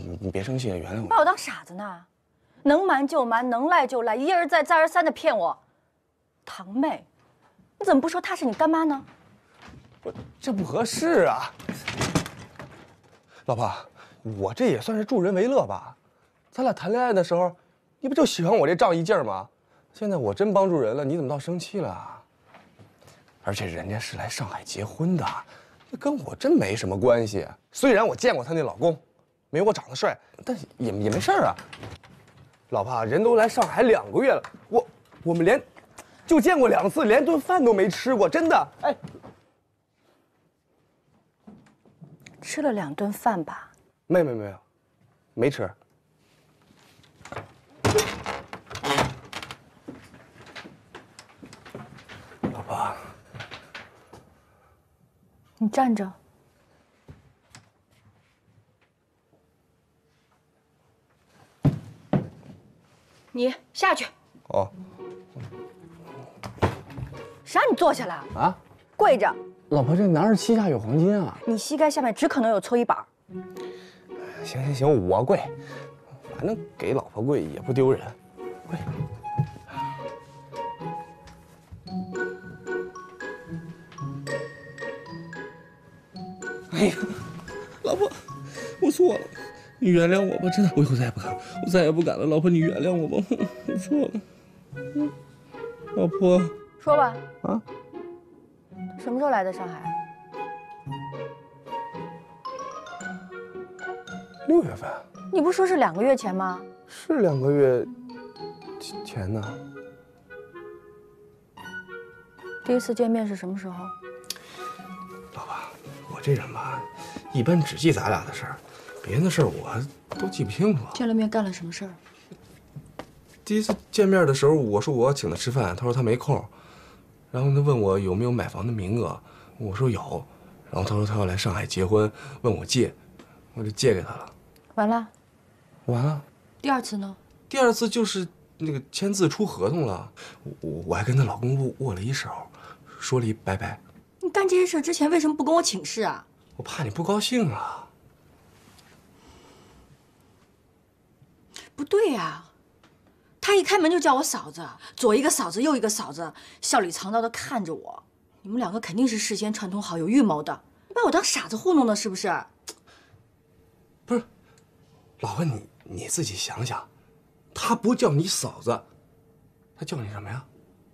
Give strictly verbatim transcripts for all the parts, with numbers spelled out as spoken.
你你别生气，原谅我。 把我当傻子呢？能瞒就瞒，能赖就赖，一而再，再而三的骗我。堂妹，你怎么不说她是你干妈呢？ 我这不合适啊！老婆，我这也算是助人为乐吧？咱俩谈恋爱的时候，你不就喜欢我这仗义劲儿吗？现在我真帮助人了，你怎么倒生气了？而且人家是来上海结婚的，这跟我真没什么关系。虽然我见过她那老公，没我长得帅，但也也没事儿啊。老婆，人都来上海两个月了，我我们连就见过两次，连顿饭都没吃过，真的。哎， 吃了两顿饭吧？ 没没没有，没吃。老婆， 你站着。你下去。 哦。 啥？你坐下来啊？ 跪着。 老婆，这哪是膝下有黄金啊？ 你膝盖下面只可能有搓衣板。 行行行，我跪，反正给老婆跪也不丢人，跪。哎呀，老婆，我错了，你原谅我吧，真的，我以后再也不敢了，我再也不敢了。老婆，你原谅我吧，我错了。嗯，老婆， 说吧。 啊？ 什么时候来的上海？ 六月份。 你不说是两个月前吗？ 是两个月前呢。 第一次见面是什么时候？ 老婆，我这人吧，一般只记咱俩的事儿，别人的事儿我都记不清楚。 见了面干了什么事儿？ 第一次见面的时候，我说我要请他吃饭，他说他没空，然后他问我有没有买房的名额，我说有，然后他说他要来上海结婚，问我借，我就借给他了。 完了。 完了。 第二次呢？ 第二次就是那个签字出合同了，我我还跟她老公握握了一手，说了一拜拜。 你干这些事之前为什么不跟我请示啊？ 我怕你不高兴啊。 不对呀，他一开门就叫我嫂子，左一个嫂子，右一个嫂子，笑里藏刀的看着我。你们两个肯定是事先串通好，有预谋的，你把我当傻子糊弄的，是不是？ 不是，老婆，你你自己想想，他不叫你嫂子，他叫你什么呀？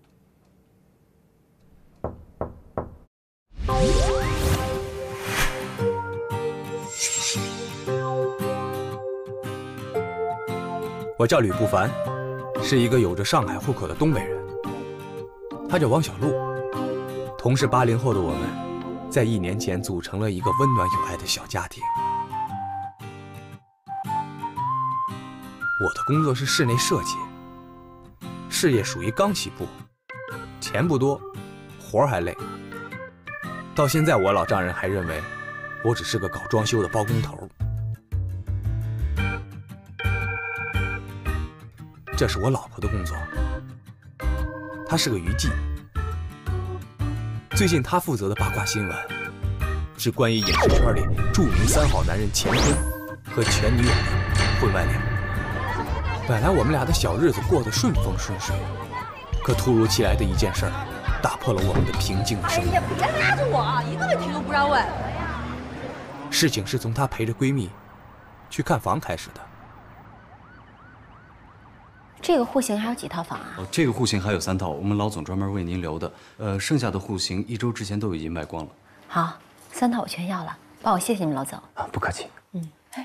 我叫吕不凡，是一个有着上海户口的东北人。他叫王小璐，同是八零后的我们，在一年前组成了一个温暖有爱的小家庭。我的工作是室内设计，事业属于刚起步，钱不多，活还累。到现在，我老丈人还认为我只是个搞装修的包工头。这是我老婆的工作，她是个娱记。最近她负责的八卦新闻，是关于影视圈里著名三好男人钱坤和前女友的婚外恋。本来我们俩的小日子过得顺风顺水，可突如其来的一件事儿，打破了我们的平静的生活。 哎呀，别拉着我，一个问题都不让问。 事情是从她陪着闺蜜去看房开始的。 这个户型还有几套房啊？ 哦，这个户型还有三套，我们老总专门为您留的。呃，剩下的户型一周之前都已经卖光了。 好，三套我全要了，帮我谢谢你们老总。 啊，不客气。 嗯， 哎，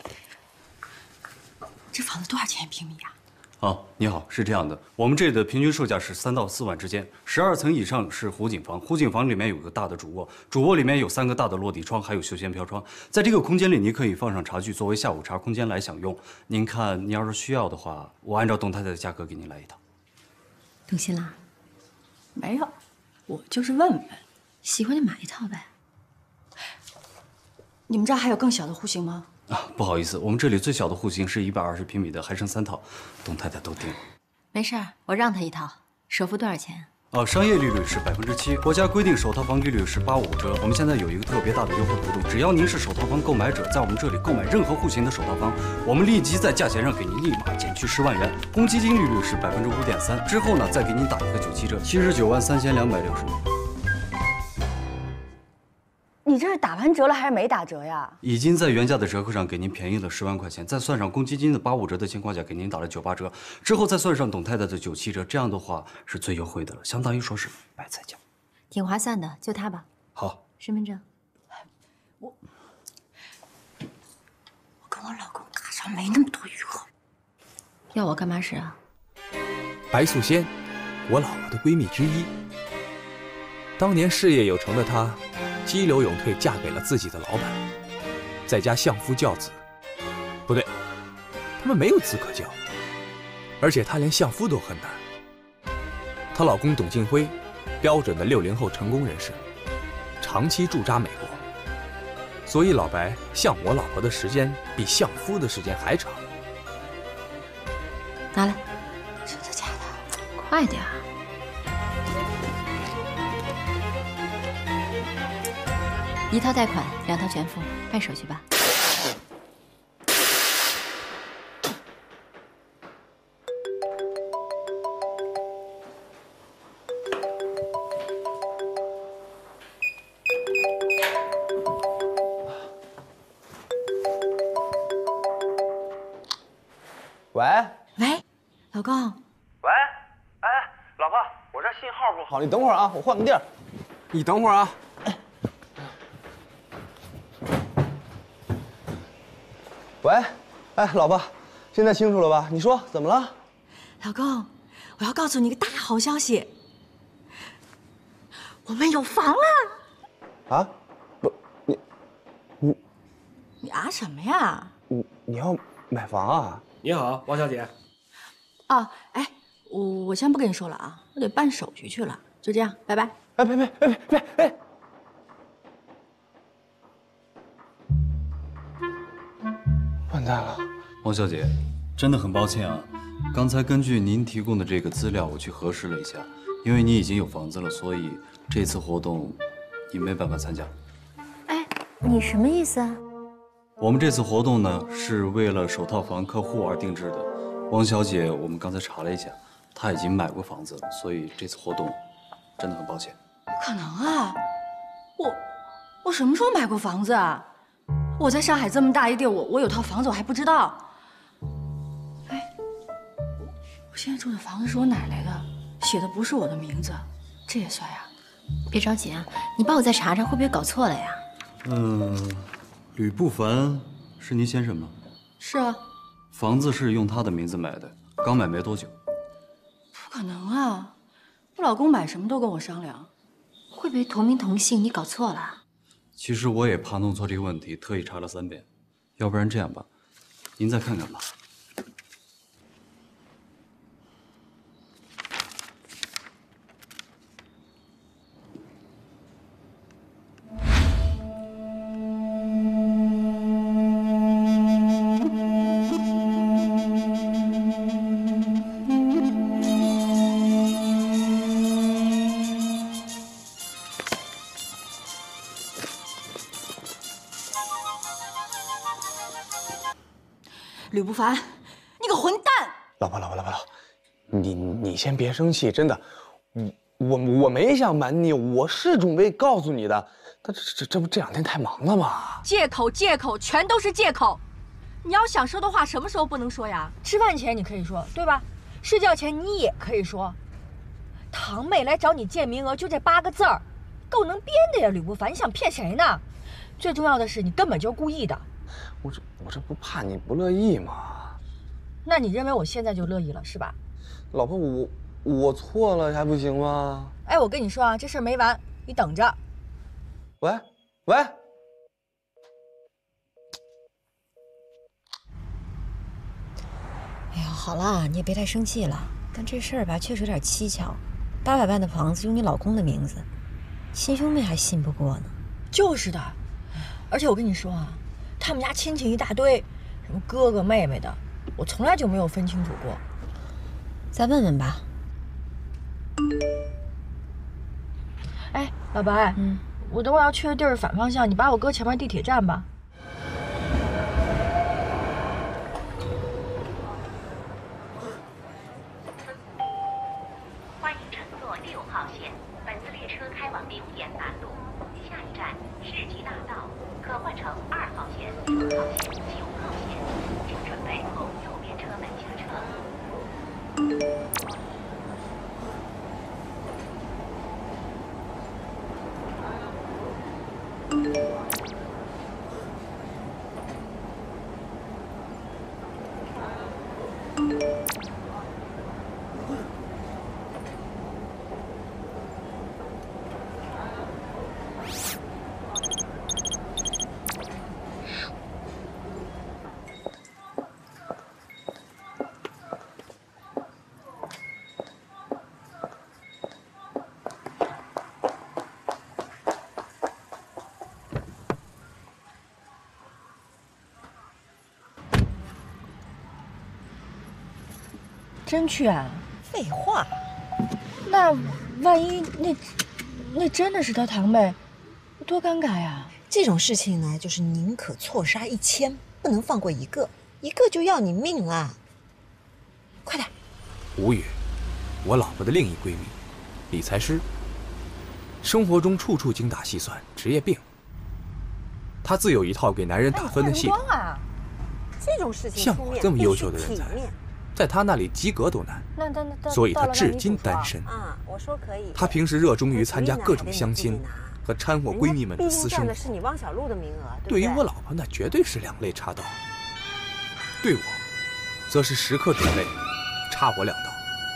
这房子多少钱一平米呀？ 哦，你好，是这样的，我们这里的平均售价是三到四万之间，十二层以上是湖景房，湖景房里面有个大的主卧，主卧里面有三个大的落地窗，还有休闲飘窗。在这个空间里，你可以放上茶具作为下午茶空间来享用。您看，您要是需要的话，我按照董太太的价格给您来一套。 动心了？ 没有，我就是问问， 喜欢就买一套呗。 你们这儿还有更小的户型吗？ 啊，不好意思，我们这里最小的户型是一百二十平米的，还剩三套，董太太都订了。 没事儿，我让他一套。首付多少钱？ 呃，商业利率是百分之七，国家规定首套房利率是八五折。我们现在有一个特别大的优惠活动，只要您是首套房购买者，在我们这里购买任何户型的首套房，我们立即在价钱上给您立马减去十万元。公积金利率是百分之五点三，之后呢再给您打一个九七折，七十九万三千两百六十元。 你这是打完折了还是没打折呀？ 已经在原价的折扣上给您便宜了十万块钱，再算上公积金的八五折的情况下，给您打了九八折，之后再算上董太太的九七折，这样的话是最优惠的了，相当于说是白菜价， 挺划算的，就它吧。 好， 身份证。 我我跟我老公卡上没那么多余额。 要我干嘛使啊？ 白素仙，我老婆的闺蜜之一。当年事业有成的她，激流勇退，嫁给了自己的老板，在家相夫教子。不对，他们没有资可教，而且她连相夫都很难。她老公董庆辉，标准的六零后成功人士，长期驻扎美国，所以老白相我老婆的时间比相夫的时间还长。 拿来， 真的假的？ 快点儿。一套贷款，两套全付，办手续吧。 喂喂，老公， 喂，哎，老婆，我这信号不好，你等会儿啊，我换个地儿。你等会儿啊。喂，哎，老婆，现在清楚了吧？你说怎么了？ 老公，我要告诉你个大好消息，我们有房了。 啊？不，你，你， 你啊什么呀？ 你你要买房啊？ 你好，王小姐。 哦，哎，我我先不跟你说了啊，我得办手续去了。就这样，拜拜。 哎，别别别别别别！完蛋了！ 王小姐，真的很抱歉啊，刚才根据您提供的这个资料，我去核实了一下，因为你已经有房子了，所以这次活动你没办法参加。 哎，你什么意思啊？ 我们这次活动呢，是为了首套房客户而定制的。王小姐，我们刚才查了一下，她已经买过房子了，所以这次活动真的很抱歉。 不可能啊！我我什么时候买过房子啊？我在上海这么大一地，我我有套房子我还不知道。哎，我现在住的房子是我奶奶的，写的不是我的名字，这也算呀？ 别着急啊，你帮我再查查，会不会搞错了呀？ 嗯，吕不凡是您先生吗？ 是啊。 房子是用他的名字买的，刚买没多久。 不可能啊！我老公买什么都跟我商量。 会不会同名同姓？你搞错了？ 其实我也怕弄错这个问题，特意查了三遍。要不然这样吧，您再看看吧。 吕不凡，你个混蛋！ 老婆，老婆，老婆，老婆，你你先别生气，真的，我我我没想瞒你，我是准备告诉你的，但这这这不这两天太忙了吗？ 借口，借口，全都是借口。你要想说的话，什么时候不能说呀？吃饭前你可以说，对吧？睡觉前你也可以说。堂妹来找你借名额，就这八个字儿，够能编的呀，吕不凡，你想骗谁呢？最重要的是，你根本就是故意的。 我这我这不怕你不乐意吗？ 那你认为我现在就乐意了是吧？ 老婆，我我错了还不行吗？ 哎，我跟你说啊，这事儿没完，你等着。 喂喂， 哎呀，好了，你也别太生气了。但这事儿吧，确实有点蹊跷。八百万的房子用你老公的名字，亲兄妹还信不过呢。 就是的，而且我跟你说啊，他们家亲戚一大堆，什么哥哥妹妹的，我从来就没有分清楚过。 再问问吧。 老白，嗯，我等会儿要去的地儿反方向，你把我搁前面地铁站吧。 欢迎乘坐六号线，本次列车开往六沿南路，下一站世纪大道，可换乘二号线、四号线、九号线，请准备从右边车门下车。 真去啊？ 废话， 那万一那那真的是他堂妹，多尴尬呀！ 这种事情呢，就是宁可错杀一千，不能放过一个，一个就要你命啊！快点！ 吴宇，我老婆的另一闺蜜，理财师。生活中处处精打细算，职业病。她自有一套给男人打分的系统。 啊！这种事情像我这么优秀的人才，在她那里及格都难。 那那那， 所以她至今单身。 啊，我说可以。 她平时热衷于参加各种相亲和掺和闺蜜们的私生活。 是你汪小璐的名额， 对于我老婆，那绝对是两肋插刀；对我，则是时刻准备插我两刀。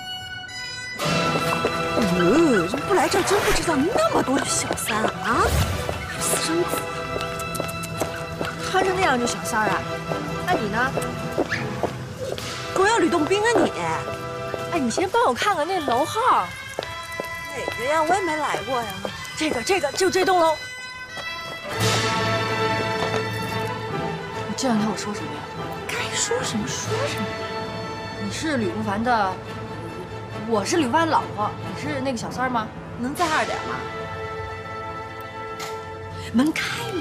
呃，人不来这儿真不知道那么多小三啊！私生子， 穿成那样就小三儿啊？那你呢？ 狗要吕洞宾啊你！ 哎，你先帮我看看那楼号。 哪个呀？我也没来过呀。 这个，这个，就这栋楼。你这两天我说什么呀？ 该说什么说什么。 你是吕不凡的，我是吕不凡老婆，你是那个小三儿吗？ 能再二点吗？ 门开了。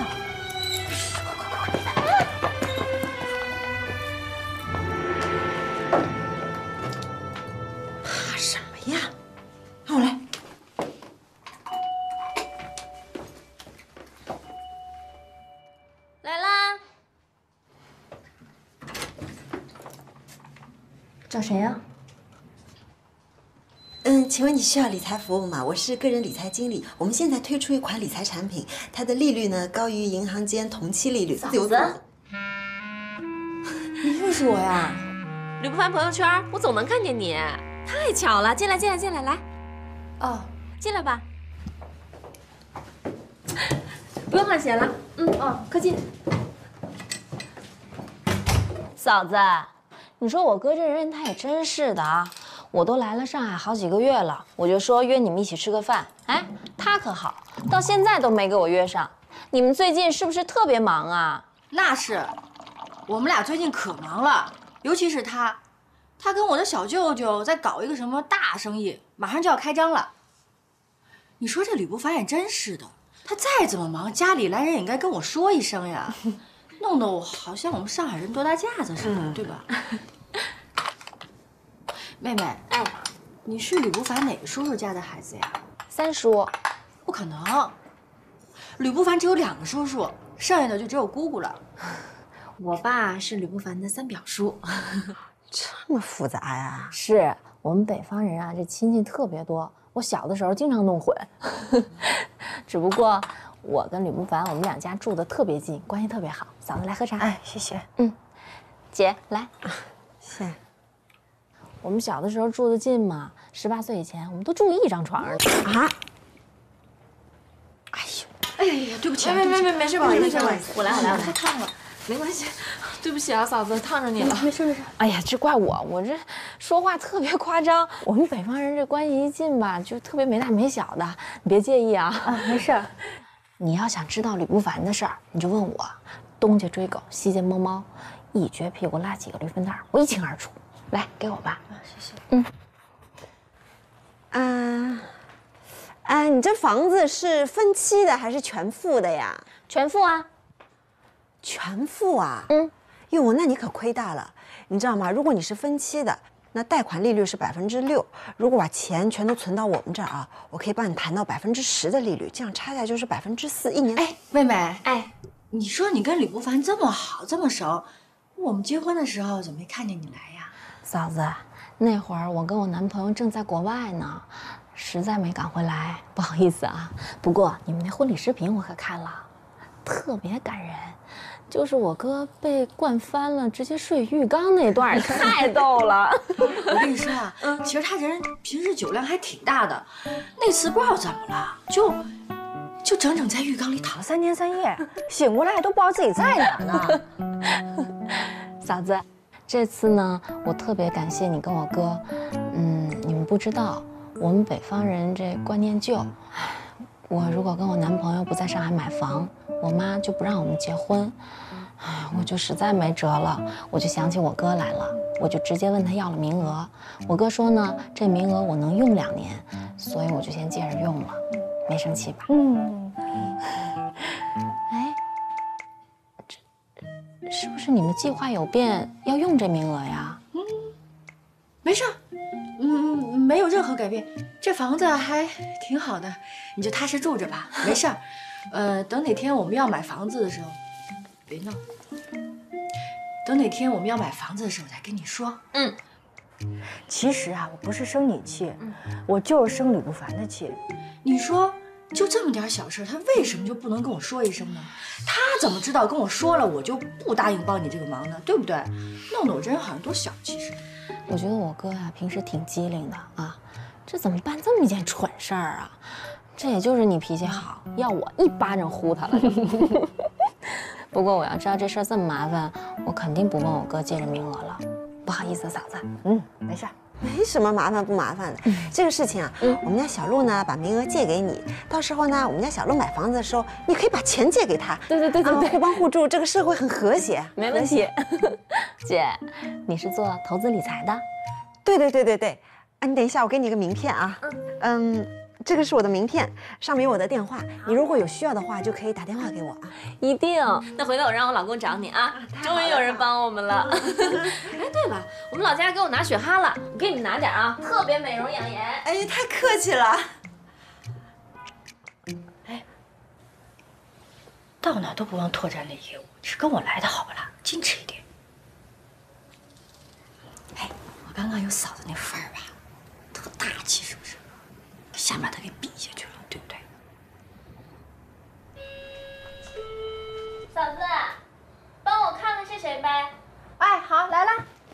怕什么呀？让我来。 来啦，找谁呀？ 嗯，请问你需要理财服务吗？我是个人理财经理，我们现在推出一款理财产品，它的利率呢高于银行间同期利率。 嫂子， 你认识我呀？ 吕不凡朋友圈，我总能看见你，太巧了！进来，进来，进来，来， 哦， 进来吧。不用换鞋了，嗯，哦，客气。 嫂子，你说我哥这人他也真是的啊！我都来了上海好几个月了，我就说约你们一起吃个饭，哎，他可好，到现在都没给我约上。你们最近是不是特别忙啊？ 那是，我们俩最近可忙了，尤其是他，他跟我的小舅舅在搞一个什么大生意，马上就要开张了。你说这吕不凡也真是的，他再怎么忙，家里来人也应该跟我说一声呀，弄得我好像我们上海人多大架子似的，对吧？妹妹，哎，你是吕不凡哪个叔叔家的孩子呀？ 三叔， 不可能，吕不凡只有两个叔叔，剩下的就只有姑姑了。 我爸是吕不凡的三表叔， 这么复杂呀？ 是我们北方人啊，这亲戚特别多，我小的时候经常弄混。只不过我跟吕不凡我们两家住的特别近，关系特别好。嫂子来喝茶。 哎，谢谢。 嗯，姐来。 谢。 我们小的时候住得近嘛，十八岁以前我们都住一张床上啊。 哎呦，哎呀呀，对不起啊， 没没没没事，不好意思， 不好意思， 我来我来我来， 太烫了， 没关系，对不起啊，嫂子烫着你了。 没事没事。 哎呀，这怪我，我这说话特别夸张。我们北方人这关系一近吧，就特别没大没小的，你别介意啊。 啊，没事。 你要想知道吕不凡的事儿，你就问我。东家追狗，西家摸猫，一撅屁股拉几个驴粪蛋儿，我一清二楚。来，给我吧。 啊，谢谢。 嗯。啊， 哎，你这房子是分期的还是全付的呀？ 全付啊。 全付啊？ 嗯。 哟，那你可亏大了。你知道吗？如果你是分期的，那贷款利率是百分之六。如果把钱全都存到我们这儿啊，我可以帮你谈到百分之十的利率，这样差价就是百分之四一年。 哎，妹妹， 哎， 你说你跟李不凡这么好，这么熟，我们结婚的时候怎么没看见你来呀？ 嫂子，那会儿我跟我男朋友正在国外呢，实在没赶回来，不好意思啊。不过你们那婚礼视频我可看了，特别感人。就是我哥被灌翻了，直接睡浴缸那段，太逗了。 我跟你说啊，其实他人平时酒量还挺大的，那次不知道怎么了，就就整整在浴缸里躺了三天三夜，醒过来都不知道自己在哪呢。 嫂子，这次呢，我特别感谢你跟我哥。嗯，你们不知道，我们北方人这观念旧。我如果跟我男朋友不在上海买房，我妈就不让我们结婚，哎，我就实在没辙了，我就想起我哥来了，我就直接问他要了名额。我哥说呢，这名额我能用两年，所以我就先借着用了，没生气吧？嗯。哎，这是不是你们计划有变，要用这名额呀？ 嗯，没事，嗯，没有任何改变，这房子还挺好的，你就踏实住着吧，没事儿。呃，等哪天我们要买房子的时候，别闹。等哪天我们要买房子的时候再跟你说。嗯。其实啊，我不是生你气，我就是生李不凡的气。你说，就这么点小事，他为什么就不能跟我说一声呢？他怎么知道跟我说了我就不答应帮你这个忙呢？对不对？弄得我这人好像多小气似的。 我觉得我哥呀、啊，平时挺机灵的啊，这怎么办这么一件蠢事儿啊？这也就是你脾气好，要我一巴掌呼他了。不过我要知道这事儿这么麻烦，我肯定不问我哥借着名额了。不好意思，嫂子。 嗯，没事，没什么麻烦不麻烦的。嗯、这个事情啊，嗯、我们家小陆呢把名额借给你，到时候呢，我们家小陆买房子的时候，你可以把钱借给他。 对对对对对， 互帮互助，这个社会很和谐。 没问题。姐，你是做投资理财的？ 对对对对对。啊，你等一下，我给你个名片啊。嗯。嗯这个是我的名片，上面有我的电话。你如果有需要的话，就可以打电话给我啊。 一定。那回头我让我老公找你啊。终于有人帮我们了。哎，对了，我们老家给我拿雪蛤了，我给你们拿点啊，特别美容养颜。 哎，太客气了。 哎，到哪都不忘拓展那业务，你是跟我来的好不啦？矜持一点。哎，我刚刚有嫂子那范儿吧，特大气是不是？想把他给比下去了，对不对？ 嫂子，帮我看看是谁呗。 哎，好，来了。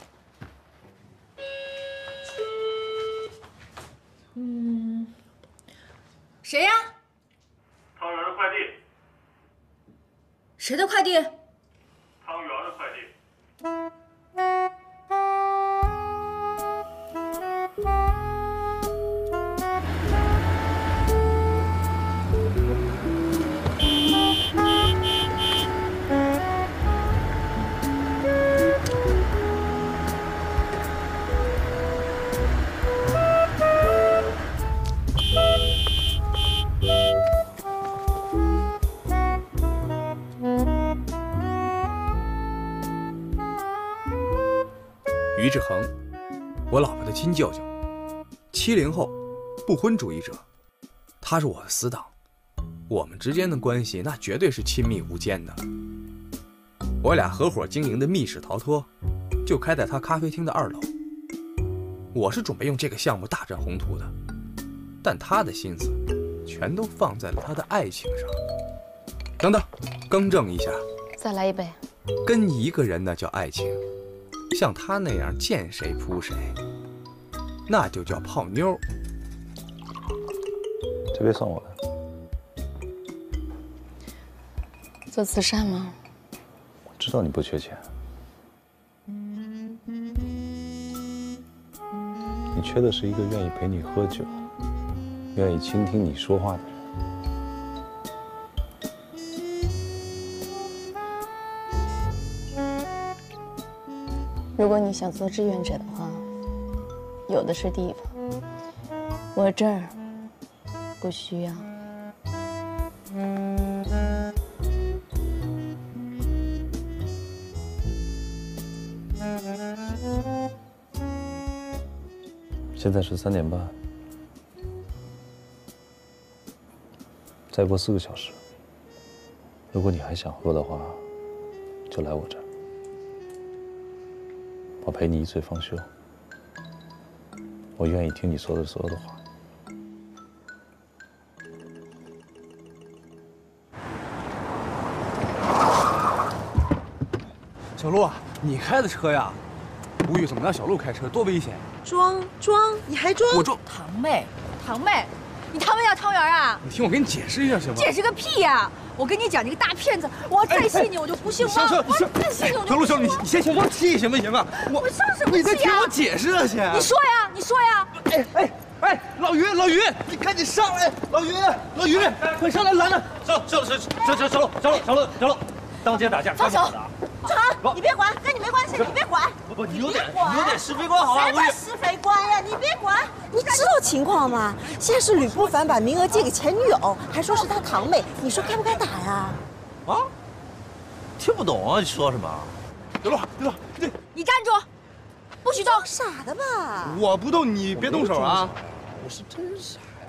嗯，谁呀？ 汤圆的快递。 谁的快递？ 汤圆的快递。 于志恒，我老婆的亲舅舅，七零后，不婚主义者。他是我的死党，我们之间的关系那绝对是亲密无间的。我俩合伙经营的密室逃脱，就开在他咖啡厅的二楼。我是准备用这个项目大展宏图的，但他的心思全都放在了他的爱情上。等等，更正一下， 再来一杯。 跟一个人那叫爱情，像他那样见谁扑谁，那就叫泡妞。 这杯算我的。 做慈善吗？ 我知道你不缺钱，你缺的是一个愿意陪你喝酒、愿意倾听你说话的人。 如果你想做志愿者的话，有的是地方。我这儿不需要。 现在是三点半，再过四个小时，如果你还想喝的话，就来我这儿，我陪你一醉方休。我愿意听你说的所有的话。 小陆啊，你开的车呀？无语怎么让小陆开车，多危险！ 装装，你还装？ 我装。 堂妹，堂妹，你堂妹叫汤圆啊？ 你听我给你解释一下行吗？ 解释个屁呀！我跟你讲，你个大骗子！我要再信你，我就不姓汪。我再信你，我就不姓汪。 小陆，小陆，你你先消消气行不行啊？ 我我生什么气呀？ 你再听我解释啊，先。 你说呀，你说呀。 哎哎哎，老于，老于，你赶紧上来！老于，老于，快上来拦着！ 小小小小小小陆，小陆，小陆，小陆，当街打架， 放手！ 志恒，你别管，跟你没关系，你别管。 不不，你有点你有点是非观好吧？ 谁管是非观呀？你别管。你知道情况吗？现在是吕不凡把名额借给前女友，还说是他堂妹，你说该不该打呀？ 啊？听不懂啊，你说什么？ 小陆，小陆，你你站住，不许动！ 傻的吧？ 我不动，你别动手啊！ 我是真傻呀。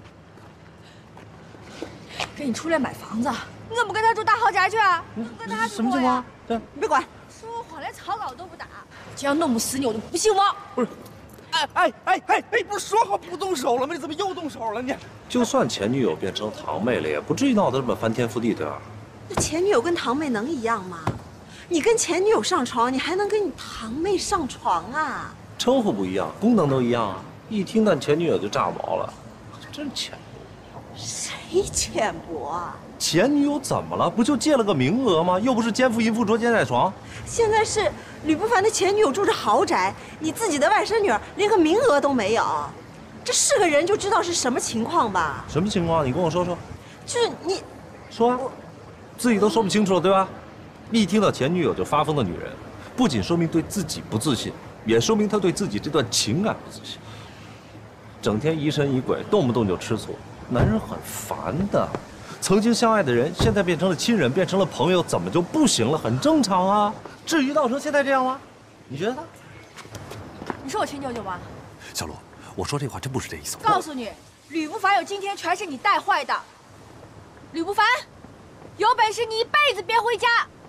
跟你初恋买房子，你怎么不跟他住大豪宅去啊？跟他什么情况？对， 你别管。 说谎连草稿都不打，只要弄不死你，我就不姓汪。 不是，哎哎哎哎哎，不是说好不动手了吗？你怎么又动手了你？ 就算前女友变成堂妹了，也不至于闹得这么翻天覆地，对吧？ 那前女友跟堂妹能一样吗？你跟前女友上床，你还能跟你堂妹上床啊？ 称呼不一样，功能都一样啊！一听到前女友就炸毛了，真浅薄。 谁浅薄啊？ 前女友怎么了？不就借了个名额吗？又不是奸夫淫妇捉奸在床。 现在是吕不凡的前女友住着豪宅，你自己的外甥女儿连个名额都没有，这是个人就知道是什么情况吧？ 什么情况？你跟我说说。 就是你， 说啊，自己都说不清楚了，对吧？一听到前女友就发疯的女人，不仅说明对自己不自信，也说明她对自己这段情感不自信。整天疑神疑鬼，动不动就吃醋，男人很烦的。曾经相爱的人，现在变成了亲人，变成了朋友，怎么就不行了？很正常啊。至于闹成现在这样吗？你觉得？ 你说我亲舅舅吗？ 小陆，我说这话真不是这意思。 告诉你，吕不凡有今天，全是你带坏的。吕不凡，有本事你一辈子别回家。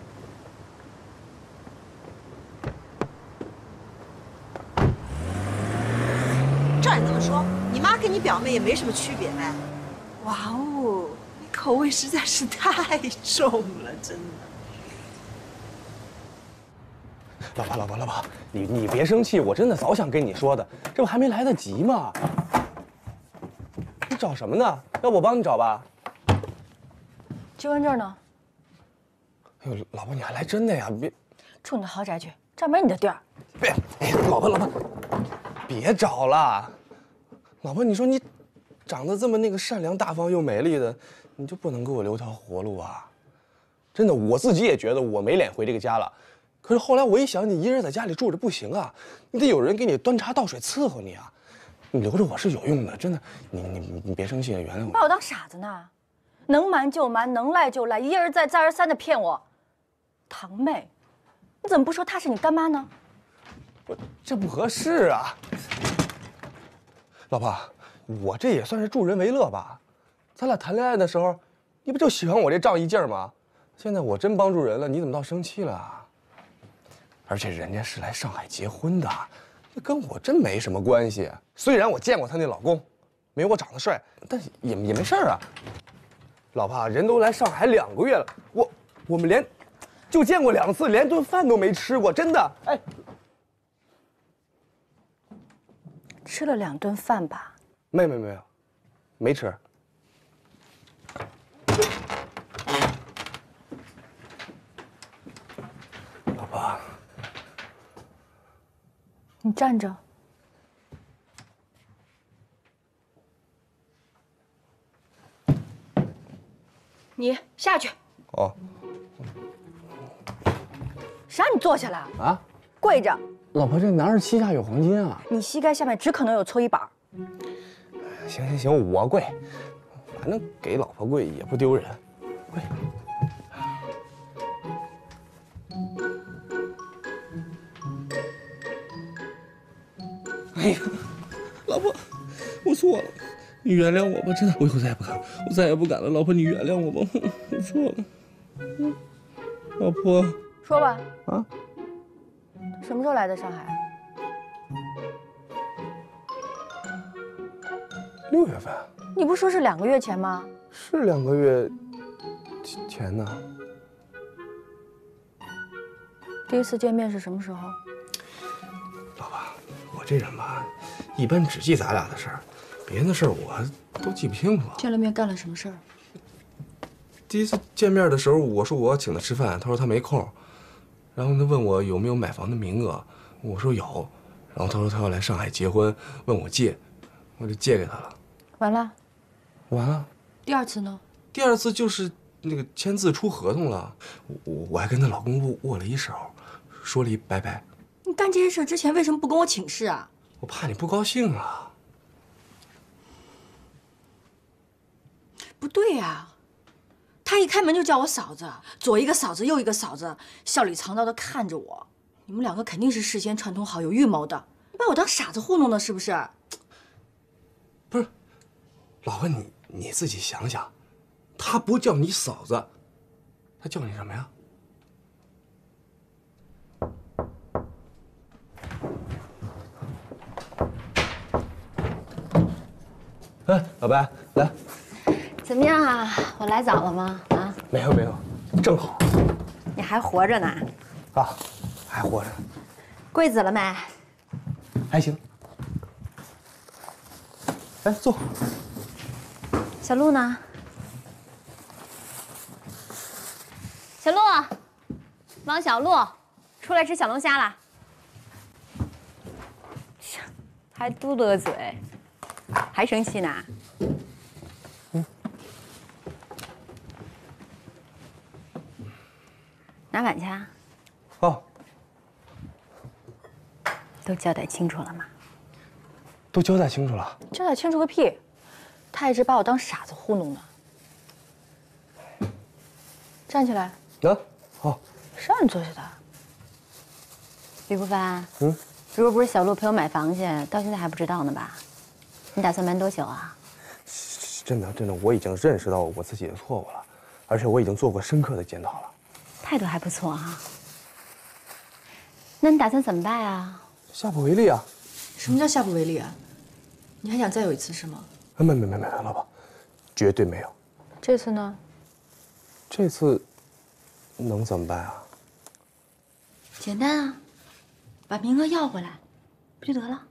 照你这么说，你妈跟你表妹也没什么区别呗？哇哦，你口味实在是太重了，真的。 老婆，老婆，老婆，你你别生气，我真的早想跟你说的，这不还没来得及吗？你找什么呢？要不我帮你找吧？ 结婚证呢？ 哎呦，老婆，你还来真的呀？别住你的豪宅去，这儿没你的地儿。 别，哎，老婆，老婆，别找了。老婆，你说你长得这么那个善良大方又美丽的，你就不能给我留条活路啊？真的，我自己也觉得我没脸回这个家了。可是后来我一想，你一人在家里住着不行啊，你得有人给你端茶倒水伺候你啊。你留着我是有用的，真的。你你你别生气，原谅我。 把我当傻子呢？能瞒就瞒，能赖就赖，一而再再而三的骗我。堂妹，你怎么不说她是你干妈呢？ 我这不合适啊。老婆，我这也算是助人为乐吧。咱俩谈恋爱的时候，你不就喜欢我这仗义劲儿吗？现在我真帮助人了，你怎么倒生气了啊？而且人家是来上海结婚的，这跟我真没什么关系。虽然我见过她那老公，没我长得帅，但也也没事儿啊。老婆，人都来上海两个月了，我我们连就见过两次，连顿饭都没吃过，真的。哎， 吃了两顿饭吧？ 没没没有，没吃。老婆， 你站着。你下去。 哦。 谁让你坐下来啊？ 跪着。 老婆，这哪是膝下有黄金啊？ 你膝盖下面只可能有搓衣板。 行行行，我跪。 反正给老婆跪也不丢人。跪。哎呀，老婆，我错了，你原谅我吧，真的，我以后再也不敢了，我再也不敢了。老婆，你原谅我吧，我错了。嗯，老婆， 说吧。 啊？ 什么时候来的上海？ 六月份。 你不说是两个月前吗？ 是两个月前呢。 第一次见面是什么时候？ 老婆，我这人吧，一般只记咱俩的事儿，别人的事儿我都记不清楚。 见了面干了什么事儿？ 第一次见面的时候，我说我要请他吃饭，他说他没空，然后他问我有没有买房的名额，我说有，然后他说他要来上海结婚，问我借，我就借给他了。 完了。 完了。 第二次呢？ 第二次就是那个签字出合同了，我我还跟她老公握握了一手，说了一拜拜。 你干这些事之前为什么不跟我请示啊？ 我怕你不高兴啊。 不对呀，他一开门就叫我嫂子，左一个嫂子，右一个嫂子，笑里藏刀的看着我。你们两个肯定是事先串通好，有预谋的，你把我当傻子糊弄的，是不是？ 不是，老婆，你你自己想想，他不叫你嫂子，他叫你什么呀？哎，老白，来。 怎么样啊？我来早了吗？啊？ 没有没有，正好。 你还活着呢？ 啊，还活着。 柜子了没？ 还行。哎，坐。 小鹿呢？小鹿，王小鹿，出来吃小龙虾了。还嘟了个嘴，还生气呢？嗯。拿碗去啊。 哦。 都交代清楚了吗？ 都交代清楚了。 交代清楚个屁！他一直把我当傻子糊弄呢。站起来。 啊，好。 谁让你坐下的？ 吕不凡。 嗯。 如果不是小鹿陪我买房去，到现在还不知道呢吧？你打算瞒多久啊？ 真的，真的，我已经认识到我自己的错误了，而且我已经做过深刻的检讨了。 态度还不错啊。那你打算怎么办啊？ 下不为例啊。 什么叫下不为例啊？你还想再有一次是吗？ 没没没没，老婆，绝对没有。 这次呢？ 这次能怎么办啊？ 简单啊，把名额要回来，不就得了？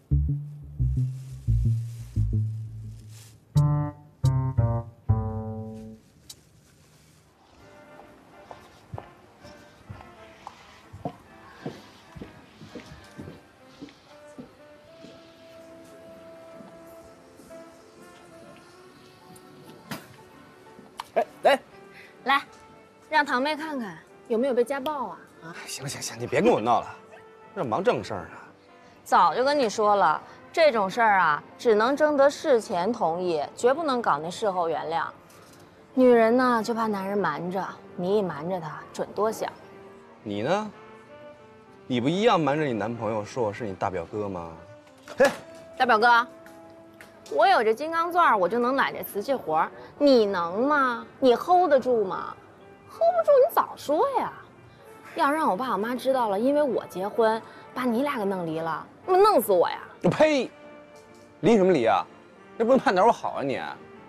哎来， 来，让堂妹看看有没有被家暴啊？啊！ 行了行行，你别跟我闹了，这忙正事儿呢。 早就跟你说了，这种事儿啊，只能征得事前同意，绝不能搞那事后原谅。女人呢，就怕男人瞒着，你一瞒着她，准多想。 你呢？你不一样瞒着你男朋友说我是你大表哥吗？嘿， 大表哥，我有这金刚钻，我就能揽这瓷器活儿，你能吗？你 hold 得住吗 ？hold 不住，你早说呀！要让我爸我妈知道了，因为我结婚，把你俩给弄离了，那么弄死我呀！ 呸！离什么离啊？这不能盼哪我好啊你！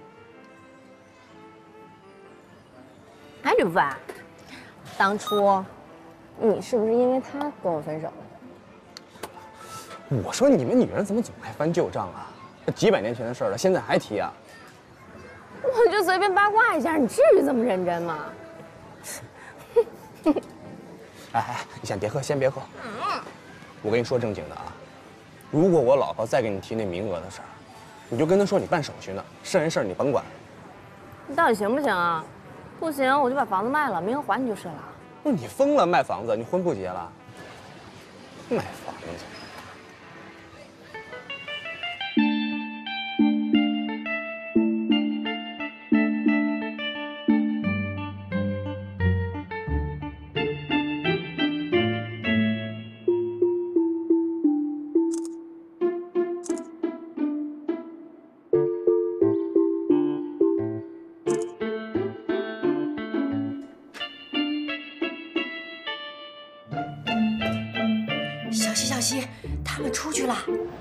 哎，吕不凡，当初你是不是因为他跟我分手的？ 我说你们女人怎么总爱翻旧账啊？这几百年前的事了，现在还提啊？ 我就随便八卦一下，你至于这么认真吗？ 哎哎，你先别喝，先别喝。我跟你说正经的啊，如果我老婆再给你提那名额的事儿，你就跟她说你办手续呢，剩下事儿你甭管。 你到底行不行啊？不行，我就把房子卖了，名额还你就是了。 不是你疯了，卖房子？你婚不结了？卖房子？ 小西，小西，他们出去了。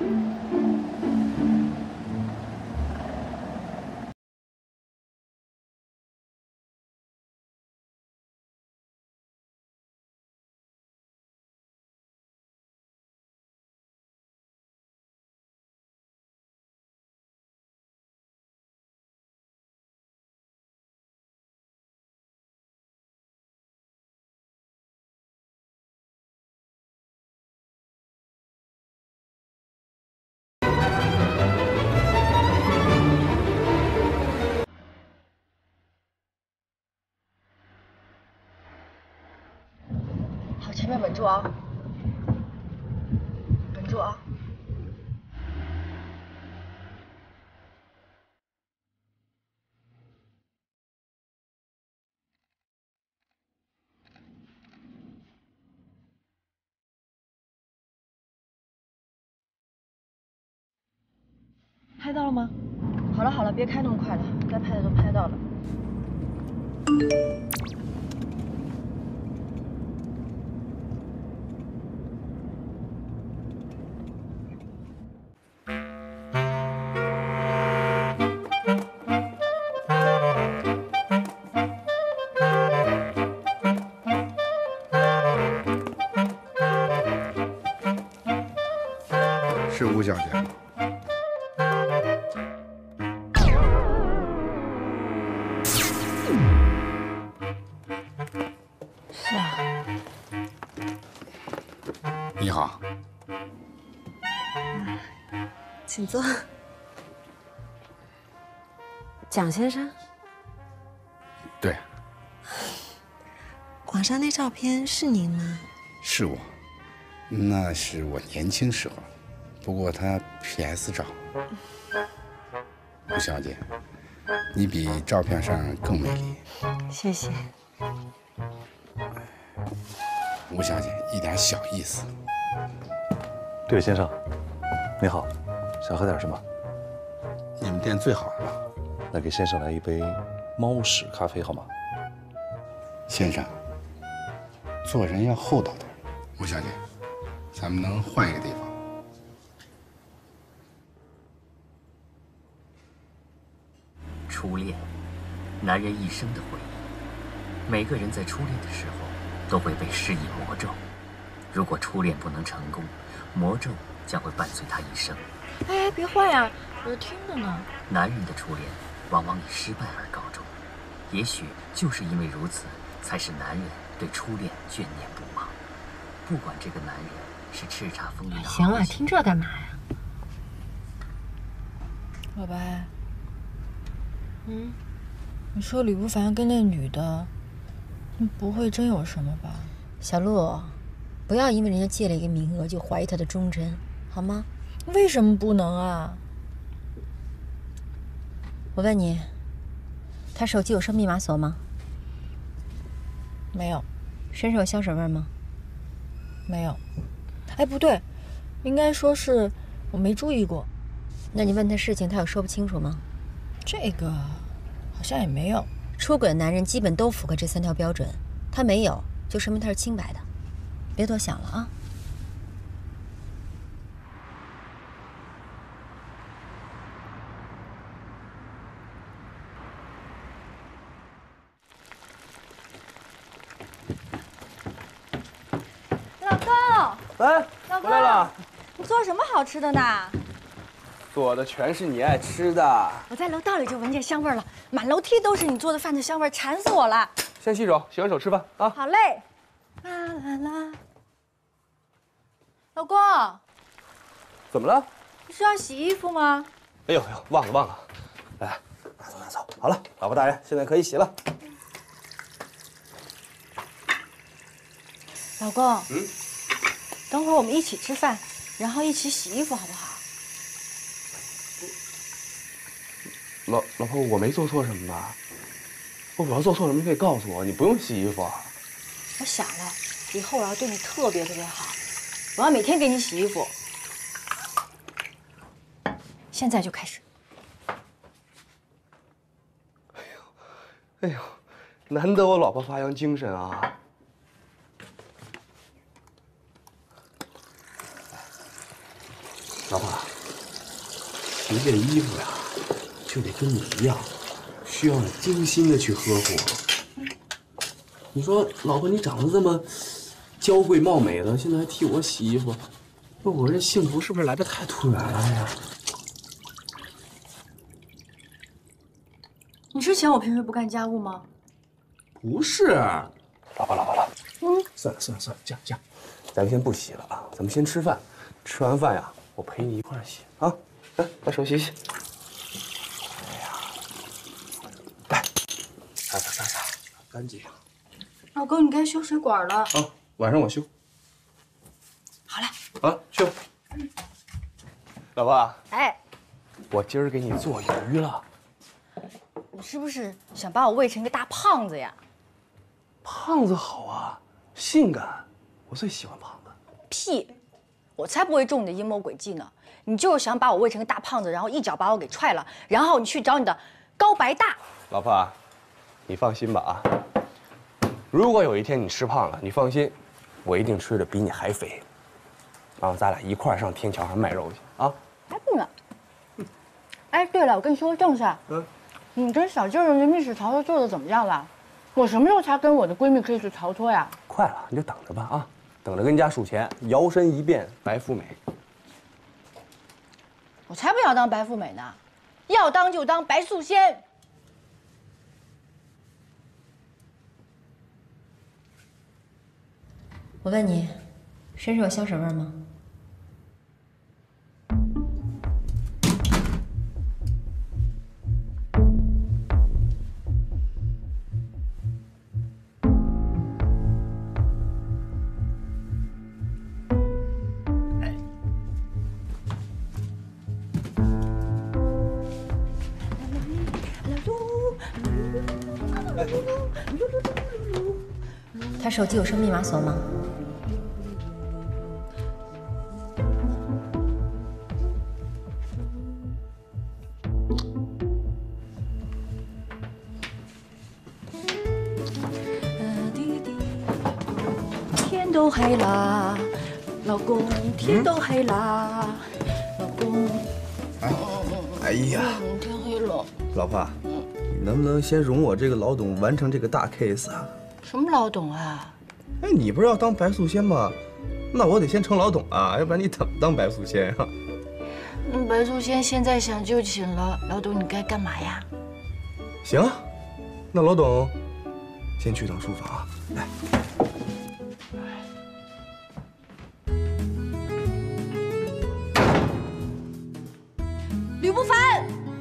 前面稳住啊！稳住啊！拍到了吗？好了好了，别开那么快了，该拍的都拍到了。 是吴小姐。 是啊。 你好。 请坐。蒋先生。 对。 网上那照片是您吗？ 是我，那是我年轻时候。不过他 P S 照。吴小姐，你比照片上更美丽。 谢谢。 吴小姐，一点小意思。 这位先生，你好，想喝点什么？ 你们店最好的了。 那给先生来一杯猫屎咖啡好吗？ 先生，做人要厚道点。吴小姐，咱们能换一个地方？ 初恋，男人一生的回忆。每个人在初恋的时候，都会被施以魔咒。如果初恋不能成功，魔咒将会伴随他一生。 哎，别换呀，我这听着呢。 男人的初恋往往以失败而告终，也许就是因为如此，才使男人对初恋眷念不忘。不管这个男人是叱咤风云的， 行了，听这干嘛呀？ 老白。嗯，你说吕不凡跟那女的，不会真有什么吧？ 小陆，不要因为人家借了一个名额就怀疑他的忠贞，好吗？ 为什么不能啊？ 我问你，他手机有设密码锁吗？ 没有。 身上有香水味吗？ 没有。哎，不对，应该说是我没注意过。 那你问他事情，他有说不清楚吗？ 这个好像也没有。 出轨的男人基本都符合这三条标准，他没有，就说明他是清白的。别多想了啊。 老公， 哎， 老公回来了。 你做什么好吃的呢？ 做的全是你爱吃的。 我在楼道里就闻见香味了，满楼梯都是你做的饭的香味，馋死我了。 先洗手，洗完手吃饭啊。 好嘞。啦啦啦。老公， 怎么了？ 不是要洗衣服吗？ 哎呦呦，忘了忘了。来，拿走拿走。好了，老婆大人，现在可以洗了。 老公， 嗯， 等会儿我们一起吃饭，然后一起洗衣服，好不好？ 老老婆，我没做错什么吧？我要做错什么，你可以告诉我，你不用洗衣服啊。 我想了，以后我要对你特别特别好，我要每天给你洗衣服。现在就开始。 哎呦，哎呦，难得我老婆发扬精神啊！ 老婆，一件衣服呀，就得跟你一样，需要你精心的去呵护。你说，老婆，你长得这么娇贵貌美的，现在还替我洗衣服，那我这幸福是不是来得太突然了呀？ 你是嫌我平时不干家务吗？ 不是，老婆，老婆，老婆， 嗯， 算了算了算了，这样这样，咱们先不洗了啊，咱们先吃饭，吃完饭呀，我陪你一块儿洗啊。来，把手洗洗。哎呀，来，擦擦擦擦，干净。 老公，你该修水管了。 啊，晚上我修。 好嘞。 啊，去吧。老婆， 哎， 我今儿给你做鱼了。 你是不是想把我喂成一个大胖子呀？ 胖子好啊，性感，我最喜欢胖子。 屁！我才不会中你的阴谋诡计呢！你就是想把我喂成个大胖子，然后一脚把我给踹了，然后你去找你的高白大。 老婆，你放心吧啊！如果有一天你吃胖了，你放心，我一定吃的比你还肥。然后咱俩一块儿上天桥上卖肉去啊！ 还不呢。哎，对了，我跟你说个正事儿。嗯。你跟小舅人的密室逃脱做的怎么样了？我什么时候才跟我的闺蜜可以去逃脱呀？ 快了，你就等着吧啊！等着跟家数钱，摇身一变白富美。 我才不要当白富美呢，要当就当白素仙。 我问你，身上有香水味吗？他手机有设密码锁吗？ 天都黑了，老公，天都黑了，老公。 哎呀， 天黑了。 老婆，你能不能先容我这个老董完成这个大 case 啊？ 什么老董啊？ 哎，你不是要当白素仙吗？那我得先成老董啊，要不然你怎么当白素仙啊？ 嗯，白素仙现在想就寝了，老董你该干嘛呀？ 行，那老董先去趟书房啊，来。 吕不凡，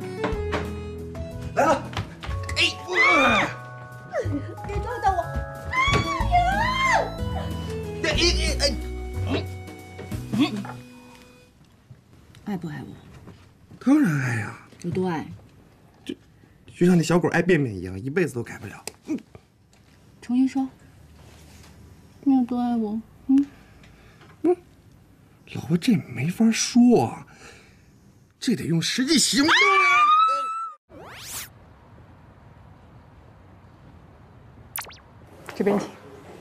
来了。哎， 别撞到我！ 哎哎哎！ 爱不爱我？ 当然爱呀！ 有多爱？ 就就像那小狗爱便便一样，一辈子都改不了。嗯， 重新说。你有多爱我？嗯嗯，老婆，这没法说啊，这得用实际行动啊！ 这边请。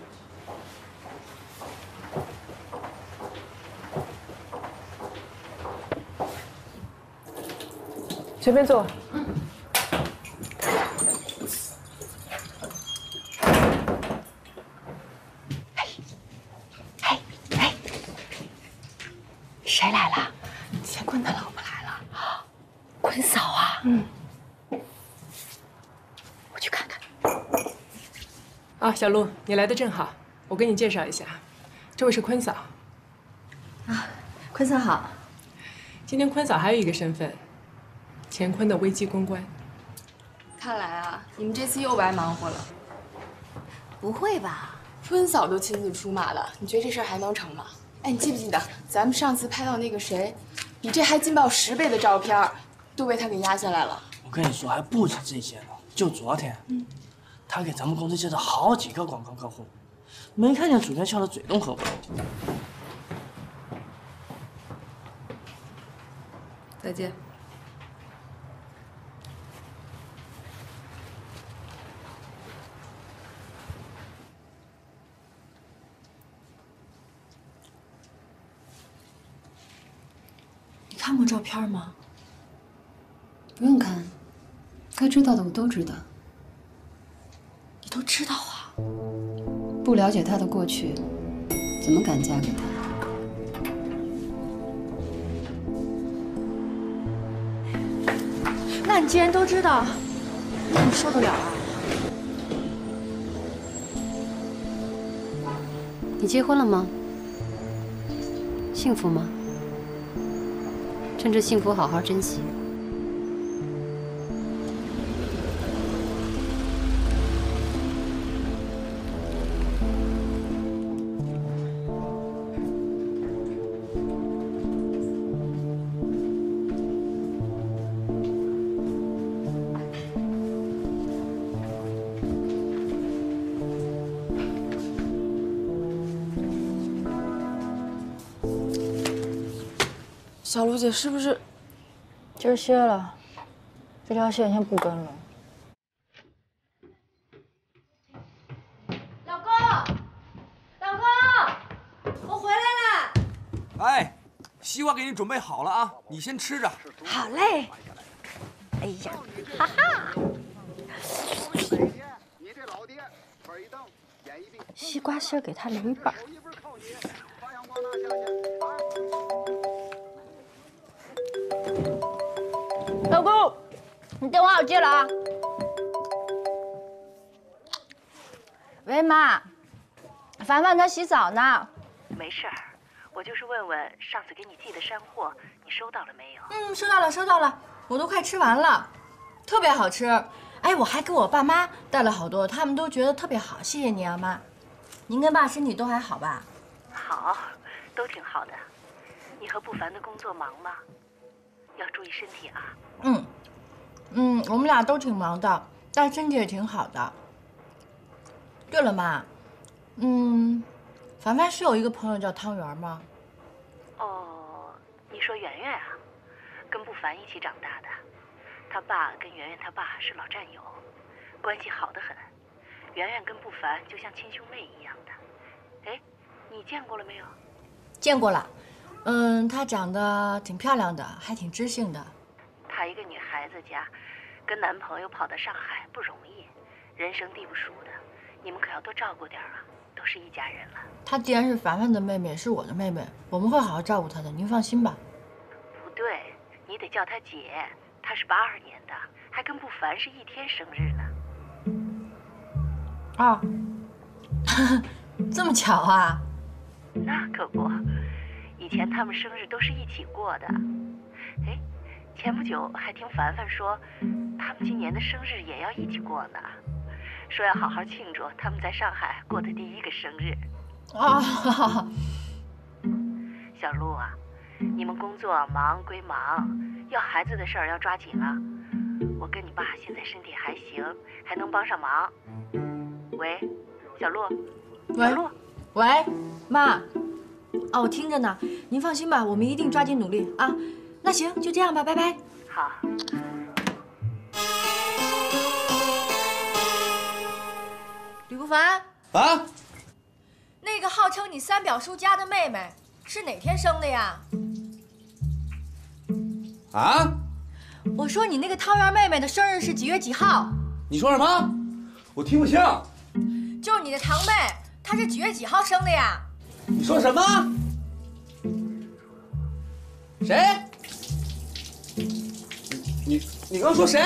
随便坐。嗯。 哎哎哎！谁来了？ 乾坤的老婆来了。 坤嫂啊。 嗯。 我去看看。 啊，小陆，你来的正好，我给你介绍一下，这位是坤嫂。 啊，坤嫂好。 今天坤嫂还有一个身份。乾坤的危机公关， 看来啊，你们这次又白忙活了。 不会吧？ 坤嫂都亲自出马了，你觉得这事儿还能成吗？哎，你记不记得咱们上次拍到那个谁，比这还劲爆十倍的照片，都被他给压下来了。 我跟你说，还不止这些呢。就昨天，嗯，他给咱们公司介绍好几个广告客户，没看见主角笑的嘴动合不动。 再见。 看过照片吗？ 不用看，该知道的我都知道。 你都知道啊？ 不了解他的过去，怎么敢嫁给他？ 那你既然都知道，那你受得了啊？ 你结婚了吗？幸福吗？趁着幸福好好珍惜。 小卢姐是不是今儿歇了？这条线先不跟了。 老公，老公，我回来了。 哎，西瓜给你准备好了啊，你先吃着。 好嘞。哎呀，哈哈。西瓜芯儿给他留一半。老公，你电话我接了啊。喂，妈，凡凡她洗澡呢。 没事儿，我就是问问上次给你寄的山货，你收到了没有？ 嗯，收到了，收到了，我都快吃完了，特别好吃。哎，我还给我爸妈带了好多，他们都觉得特别好，谢谢你啊，妈。您跟爸身体都还好吧？ 好，都挺好的。你和不凡的工作忙吗？要注意身体啊。 嗯，嗯，我们俩都挺忙的，但身体也挺好的。对了，妈，嗯，凡凡是有一个朋友叫汤圆吗？ 哦，你说圆圆啊，跟不凡一起长大的，他爸跟圆圆他爸是老战友，关系好得很。圆圆跟不凡就像亲兄妹一样的。哎，你见过了没有？ 见过了。嗯，她长得挺漂亮的，还挺知性的。 她一个女孩子家，跟男朋友跑到上海不容易，人生地不熟的，你们可要多照顾点啊，都是一家人了。 她既然是凡凡的妹妹，是我的妹妹，我们会好好照顾她的，您放心吧。 不对，你得叫她姐，她是八二年的，还跟不凡是一天生日呢。 啊，这么巧啊？ 那可不。以前他们生日都是一起过的，哎，前不久还听凡凡说，他们今年的生日也要一起过呢，说要好好庆祝他们在上海过的第一个生日。 啊， 小陆啊，你们工作忙归忙，要孩子的事儿要抓紧啊。我跟你爸现在身体还行，还能帮上忙。喂，小陆， 喂，喂，妈。哦，我听着呢，您放心吧，我们一定抓紧努力啊。那行，就这样吧，拜拜。 好。 吕不凡啊， 那个号称你三表叔家的妹妹是哪天生的呀？ 啊？ 我说你那个汤圆妹妹的生日是几月几号？ 你说什么？我听不清。 就是你的堂妹，她是几月几号生的呀？ 你说什么？谁？你你刚说谁？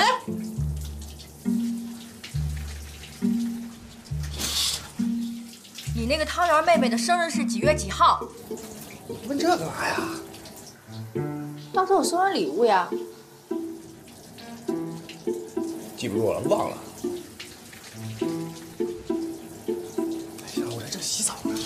你那个汤圆妹妹的生日是几月几号？ 问这干嘛呀？ 要给我送人礼物呀。 记不住了，忘了。哎呀，我在这洗澡呢。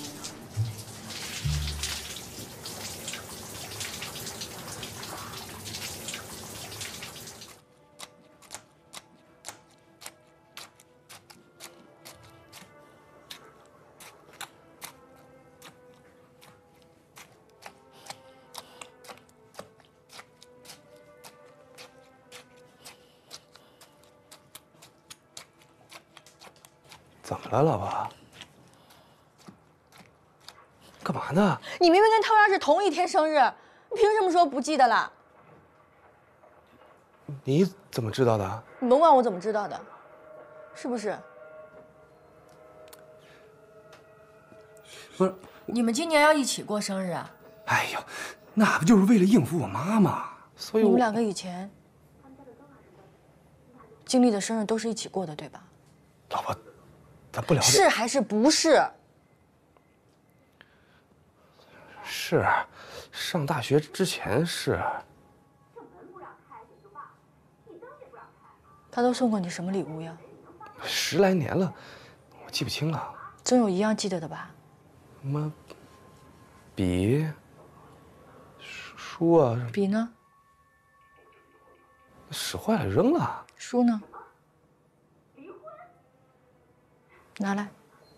怎么了，老婆？干嘛呢？ 你明明跟汤圆是同一天生日， 你凭什么说不记得了？ 你怎么知道的？ 你甭管我怎么知道的，是不是？ 不是， 你们今年要一起过生日啊？ 哎呦，那不就是为了应付我妈吗？所以我你们两个以前经历的生日都是一起过的，对吧？ 老婆，咱不聊这。 是还是不是？ 是，上大学之前是。 他都送过你什么礼物呀？ 十来年了，我记不清了。 总有一样记得的吧？ 什么笔、书啊？ 笔呢？ 使坏了扔了。 书呢？拿来。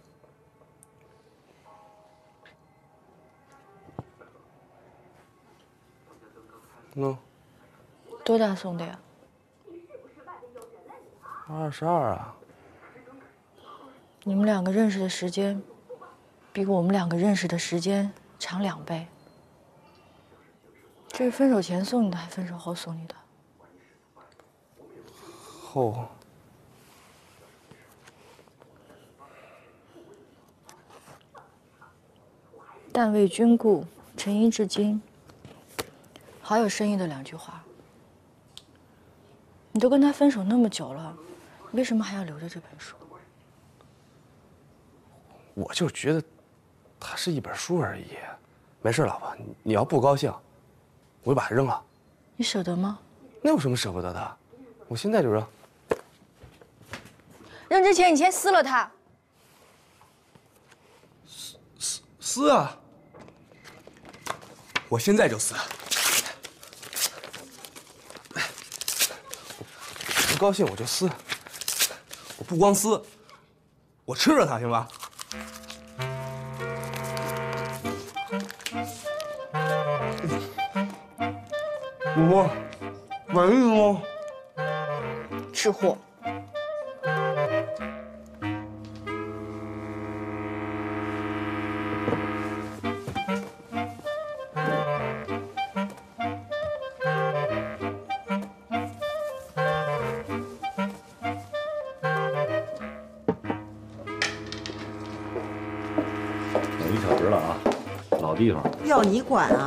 嗯。 多大送的呀？ 二十二啊。 你们两个认识的时间，比我们两个认识的时间长两倍。这是分手前送你的，还分手后送你的？ 后。 但为君故，沉吟至今。好有深意的两句话。你都跟他分手那么久了，为什么还要留着这本书？ 我就觉得，它是一本书而已。没事，老婆，你你要不高兴，我就把它扔了。 你舍得吗？ 那有什么舍不得的？我现在就扔。 扔之前你先撕了它。 撕撕撕啊！我现在就撕。不高兴我就撕，我不光撕，我吃了它，行吧？老婆，满意吗？ 吃货。 等一小时了啊，老地方。 要你管啊！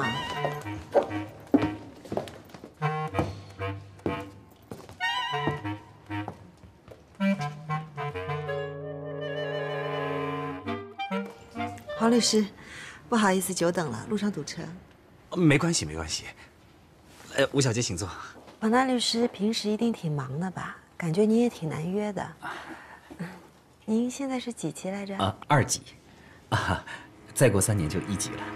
黄律师，不好意思久等了，路上堵车。 没关系，没关系。呃，吴小姐，请坐。 王大律师平时一定挺忙的吧？感觉你也挺难约的。您现在是几级来着？ 啊，二级。啊，再过三年就一级了。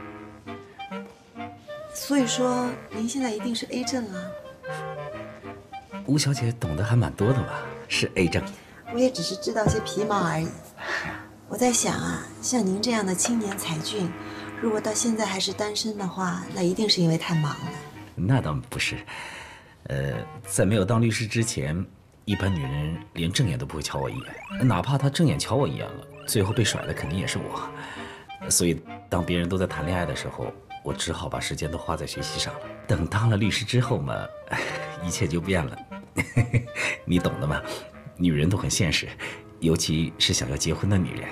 所以说您现在一定是 A 症了。 吴小姐懂得还蛮多的嘛，是 A 症。 我也只是知道些皮毛而已。我在想啊，像您这样的青年才俊，如果到现在还是单身的话，那一定是因为太忙了。 那倒不是，呃，在没有当律师之前，一般女人连正眼都不会瞧我一眼，哪怕她正眼瞧我一眼了，最后被甩的肯定也是我。所以，当别人都在谈恋爱的时候，我只好把时间都花在学习上了。等当了律师之后嘛，一切就变了。你懂的嘛，女人都很现实，尤其是想要结婚的女人。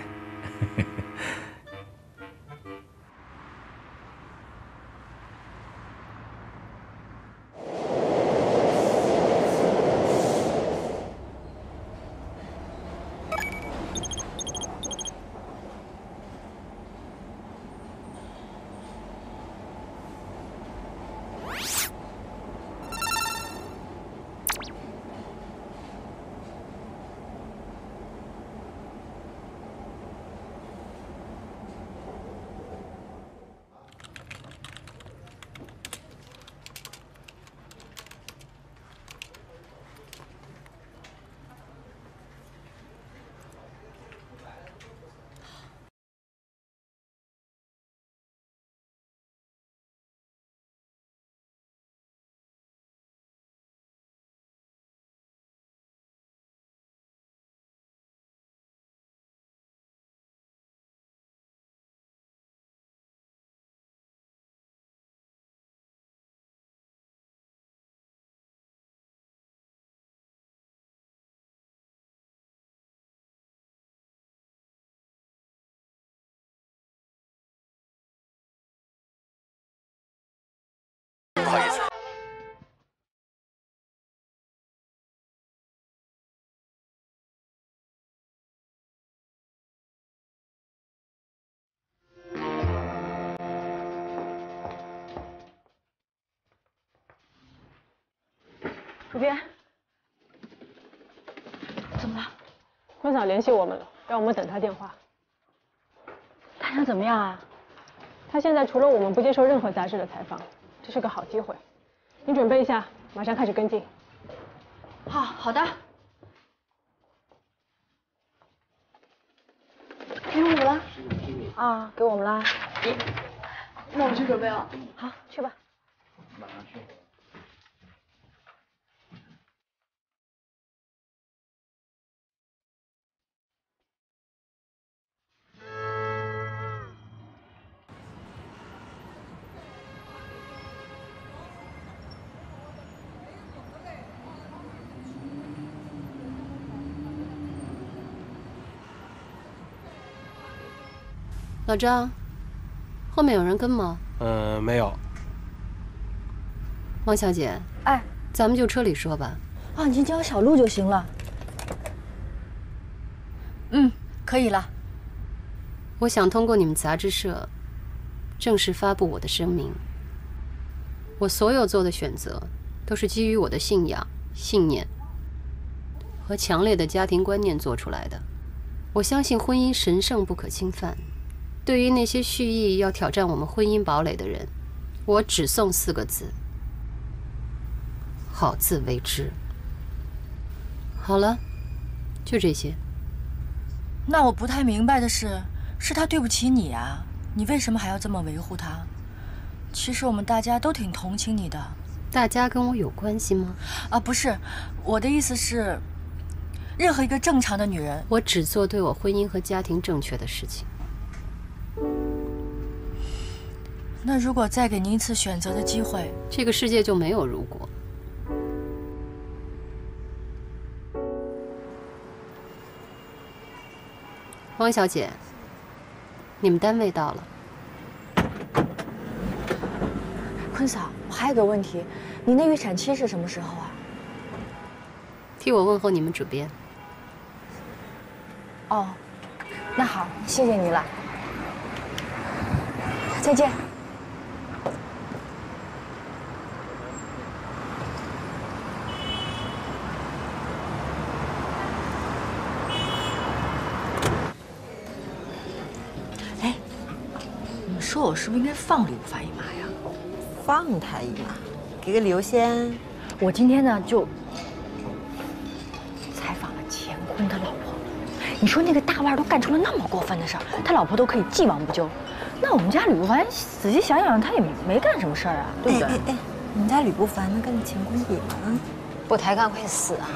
不好意思。 主编， 怎么了？ 坤嫂联系我们了，让我们等他电话。 他想怎么样啊？ 他现在除了我们不接受任何杂志的采访，这是个好机会。你准备一下，马上开始跟进。 好，好的。给我们了？啊，给我们了。 那我去准备了。 好，去吧。 马上去。 老张，后面有人跟吗？ 嗯，没有。 汪小姐， 哎， 咱们就车里说吧。 啊，你叫小路就行了。嗯，可以了。 我想通过你们杂志社，正式发布我的声明。我所有做的选择，都是基于我的信仰、信念和强烈的家庭观念做出来的。我相信婚姻神圣不可侵犯。对于那些蓄意要挑战我们婚姻堡垒的人，我只送四个字：好自为之。好了，就这些。 那我不太明白的是，是他对不起你啊，你为什么还要这么维护他？其实我们大家都挺同情你的。 大家跟我有关系吗？ 啊，不是，我的意思是，任何一个正常的女人， 我只做对我婚姻和家庭正确的事情。 那如果再给您一次选择的机会， 这个世界就没有如果。汪小姐，你们单位到了。 坤嫂，我还有个问题，你那预产期是什么时候啊？ 替我问候你们主编。 哦，那好，谢谢你了。再见。哎，你们说我是不是应该放吕不凡一马呀？ 放他一马，给个理由先。 我今天呢就采访了乾坤他老婆，你说那个大腕都干出了那么过分的事儿，他老婆都可以既往不咎。那我们家吕不凡仔细想想，他也没干什么事儿啊，对不对？ 哎哎哎，你们家吕不凡能跟你乾坤比吗？啊， 不抬杠会死啊！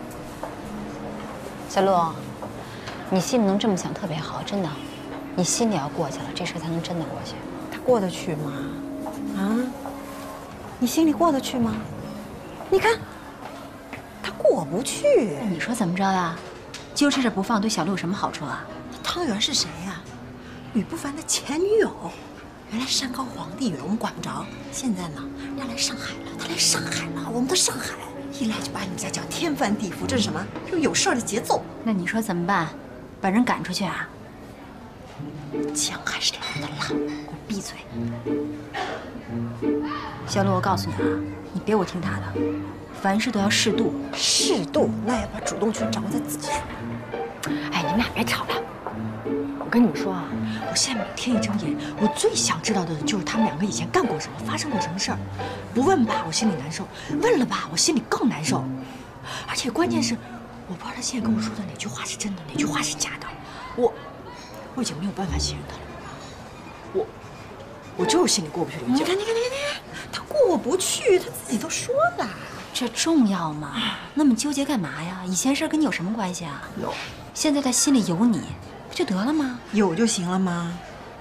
小陆，你心里能这么想特别好，真的，你心里要过去了，这事才能真的过去。 他过得去吗？啊，你心里过得去吗？你看，他过不去。 你说怎么着呀？揪着这不放，对小陆有什么好处啊？ 汤圆是谁呀？吕不凡的前女友。原来山高皇帝远，我们管不着。现在呢，人家来上海了，他来上海了，我们到上海，一来就把你们家搅天翻地覆，这是什么？这有事儿的节奏。 那你说怎么办？把人赶出去啊？ 姜还是老的辣，给我闭嘴！ 小陆，我告诉你啊，你别我听他的，凡事都要适度。 适度，那要把主动权掌握在自己手。 哎，你们俩别吵了。我跟你们说啊，我现在每天一睁眼，我最想知道的就是他们两个以前干过什么，发生过什么事儿。不问吧，我心里难受；问了吧，我心里更难受。而且关键是，我不知道他现在跟我说的哪句话是真的，哪句话是假的。我，我已经没有办法信任他了。我，我就是心里过不去这个劲。 你看，你看，你看，你看，他过不去，他自己都说了。 这重要吗？那么纠结干嘛呀？以前事儿跟你有什么关系啊？ 有。 现在他心里有你，不就得了吗？ 有就行了吗？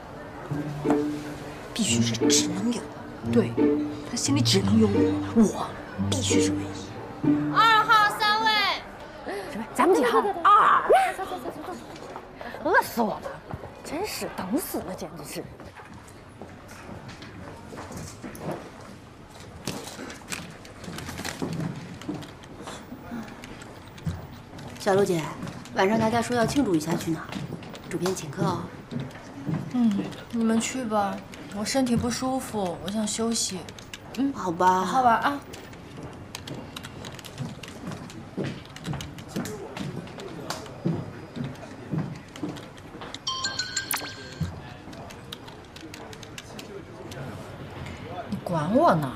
必须是只能有。 对，他心里只能有我，我必须是唯一。 二号、三位。 什么？咱们几号？二。饿死我了！真是等死了，简直是。 小璐姐，晚上大家说要庆祝一下，去哪儿？主编请客哦。 嗯，你们去吧，我身体不舒服，我想休息。 嗯，好吧， 好吧啊。你管我呢？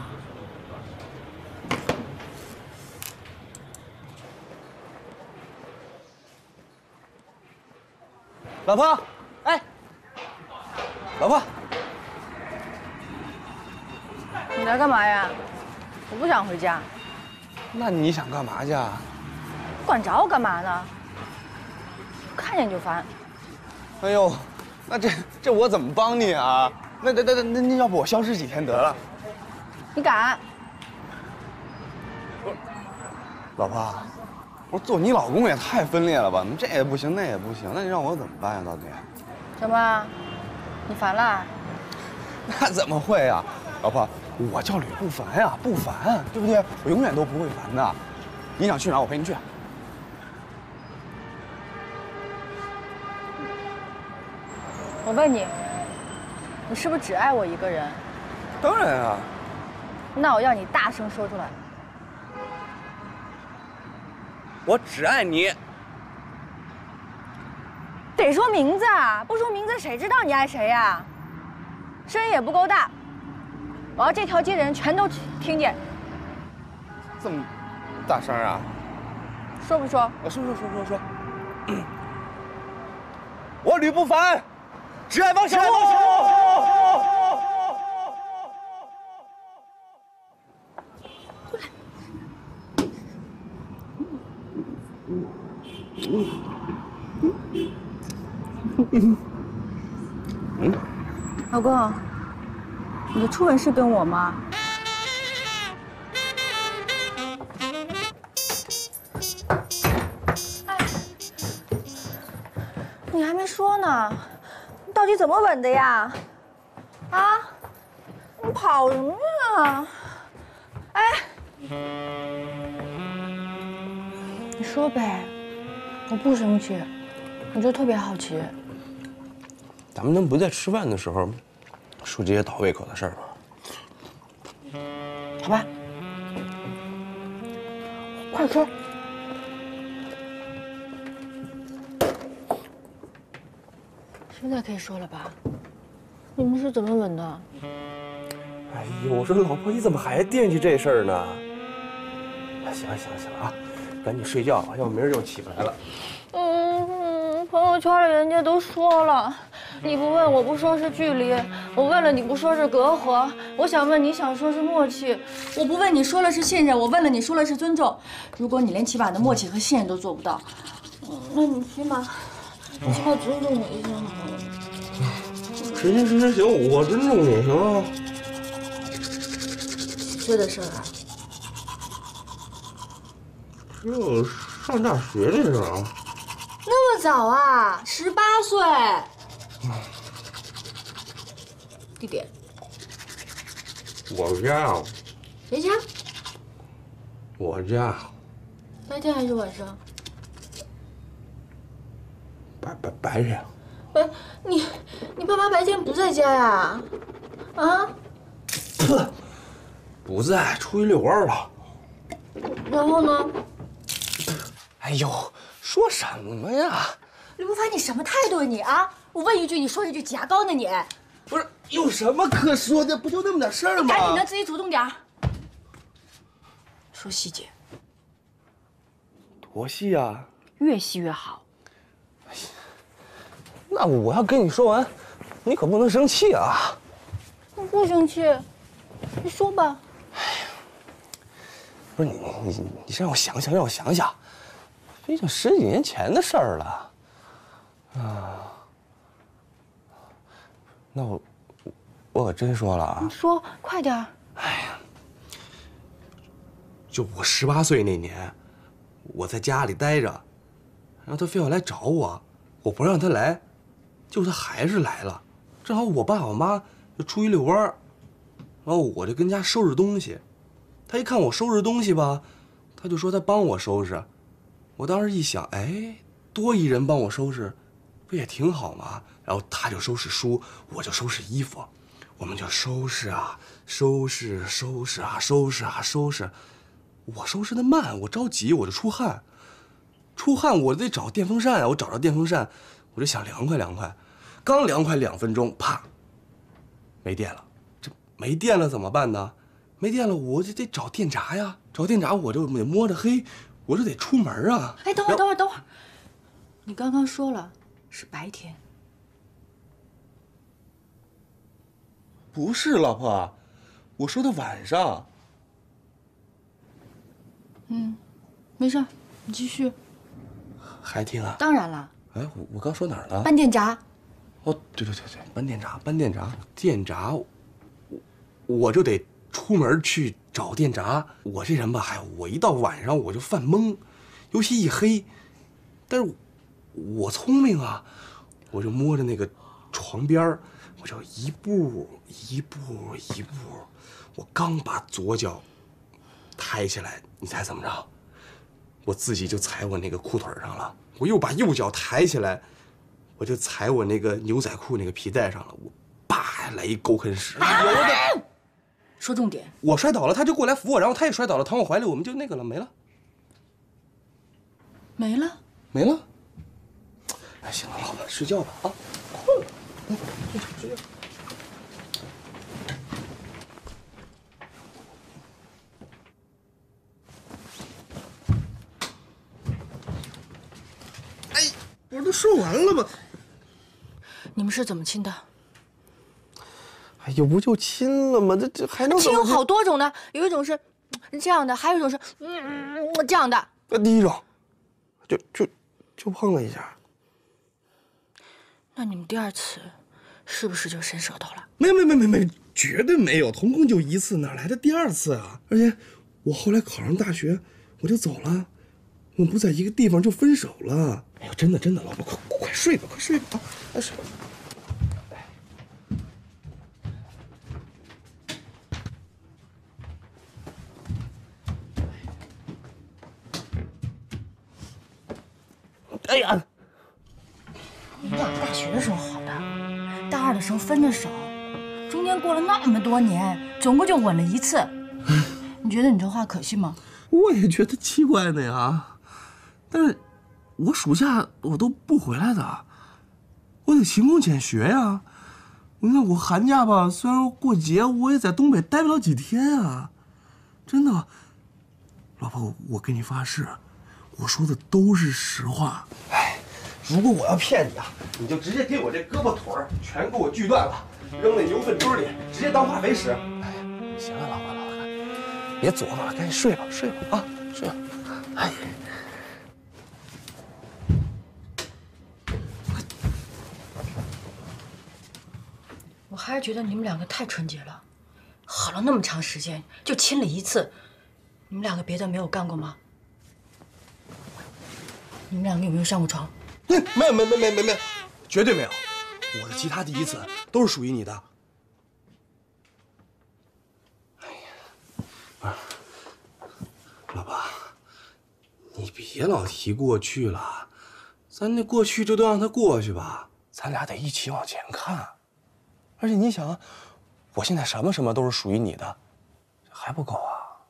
老婆，哎，老婆， 你来干嘛呀？我不想回家。 那你想干嘛去啊？ 管着我干嘛呢？看见就烦。 哎呦，那这这我怎么帮你啊？那那那那那要不我消失几天得了？ 你敢？ 老婆，我说做你老公也太分裂了吧？你这也不行，那也不行，那你让我怎么办呀？到底？ 什么？你烦了？ 那怎么会呀？老婆，我叫吕不凡呀，不烦，对不对？我永远都不会烦的。你想去哪儿，我陪你去。 我问你，你是不是只爱我一个人？ 当然啊。 那我要你大声说出来。 我只爱你。 得说名字啊，不说名字谁知道你爱谁呀？声音也不够大，我要这条街的人全都听见。 这么大声啊？ 说不说？ 我说说说说说。我吕不凡，只爱汪小璐。 嗯，老公，你的初吻是跟我吗？哎，你还没说呢，你到底怎么吻的呀？啊，你跑什么呀？哎，你说呗，我不生气，我就特别好奇。 咱们能不在吃饭的时候说这些倒胃口的事儿吗？ 好吧，快吃。现在可以说了吧？你们是怎么吻的？ 哎呦，我说老婆，你怎么还惦记这事儿呢？行了行了行了啊，赶紧睡觉，要不明儿就起不来了。 嗯，朋友圈里人家都说了。你不问我不说是距离，我问了你不说是隔阂，我想问你想说是默契，我不问你说了是信任，我问了你说了是尊重。如果你连起码的默契和信任都做不到，嗯，那你起码，你起码尊重我一下好吗？ 行行行行行，我尊重你，行吗？ 几岁的事儿啊？ 只有上大学的时候。 那么早啊？十八岁。地点？ 我家啊。 谁家？ 我家。 白天还是晚上？ 白白白天。 白你你爸妈白天不在家呀？啊？ 不在，出去遛弯了。 然后呢？ 哎呦，说什么呀？ 吕不凡，你什么态度啊你啊？我问一句你说一句，挤牙膏呢你？ 不是，有什么可说的？不就那么点事儿吗？ 赶紧的，自己主动点儿。说细节。 多细啊？ 越细越好。 那我要跟你说完，你可不能生气啊！ 我不生气，你说吧。 哎呀，不是你你你先让我想想，让我想想，毕竟十几年前的事儿了，啊。那我我可真说了啊！ 你说快点儿。 哎呀，就我十八岁那年，我在家里待着，然后他非要来找我，我不让他来。结果他还是来了，正好我爸我妈就出去遛弯儿，然后我就跟家收拾东西。他一看我收拾东西吧，他就说他帮我收拾， 我当时一想，哎，多一人帮我收拾，不也挺好吗？然后他就收拾书，我就收拾衣服，我们就收拾啊，收拾，收拾啊，收拾啊，收拾。我收拾的慢，我着急，我就出汗，出汗我得找电风扇啊，我找着电风扇，我就想凉快凉快，刚凉快两分钟，啪，没电了。这没电了怎么办呢？没电了，我就得找电闸呀，找电闸我就得摸着黑。我就得出门啊！ 哎，等会儿，等会儿，等会儿，你刚刚说了是白天， 不是老婆，我说的晚上。 嗯，没事，你继续。 还听啊？ 当然了。 哎，我我刚说哪儿了？ 搬电闸。 哦，对对对对，搬电闸，搬电闸，电闸，我我就得出门去。找电闸，我这人吧，还我一到晚上我就犯懵，尤其一黑。但是，我聪明啊，我就摸着那个床边儿，我就一步一步一步，我刚把左脚抬起来，你猜怎么着？我自己就踩我那个裤腿上了。我又把右脚抬起来，我就踩我那个牛仔裤那个皮带上了。我叭来一狗啃屎， 啊、 有的。 说重点， 我摔倒了，他就过来扶我，然后他也摔倒了，躺我怀里，我们就那个了，没了， 没了， 没了。哎，行了，老婆，睡觉吧啊，困了，嗯，睡觉睡觉。哎，我都说完了吗？ 你们是怎么亲的？ 哎呦，不就亲了吗？这这还能亲有好多种呢，有一种是这样的，还有一种是嗯这样的。 那第一种，就就就碰了一下。 那你们第二次是不是就伸舌头了？ 没没没没没，绝对没有，同共就一次，哪来的第二次啊？而且我后来考上大学，我就走了，我们不在一个地方就分手了。哎呦，真的真的，老婆，快快睡吧，快睡吧，快睡吧。哎呀， 你们俩大学的时候好的，大二的时候分的手，中间过了那么多年，总共就吻了一次。你觉得你这话可信吗？ 我也觉得奇怪呢呀，但是我暑假我都不回来的，我得勤工俭学呀。你看我寒假吧，虽然过节，我也在东北待不了几天啊，真的。老婆，我跟你发誓。我说的都是实话。哎，如果我要骗你啊，你就直接给我这胳膊腿儿全给我锯断了，扔那牛粪堆里，直接当化肥使。哎，行了，老婆，老婆，别琢磨了，赶紧睡吧，睡吧啊，睡吧。哎， 我还是觉得你们两个太纯洁了，好了那么长时间就亲了一次，你们两个别的没有干过吗？你们两个有没有上过床？ 没有，没有，没有，没有，没有，绝对没有。我的其他第一次都是属于你的。哎呀，啊，老婆，你别老提过去了，咱那过去就都让它过去吧，咱俩得一起往前看。而且你想啊，我现在什么什么都是属于你的，还不够啊？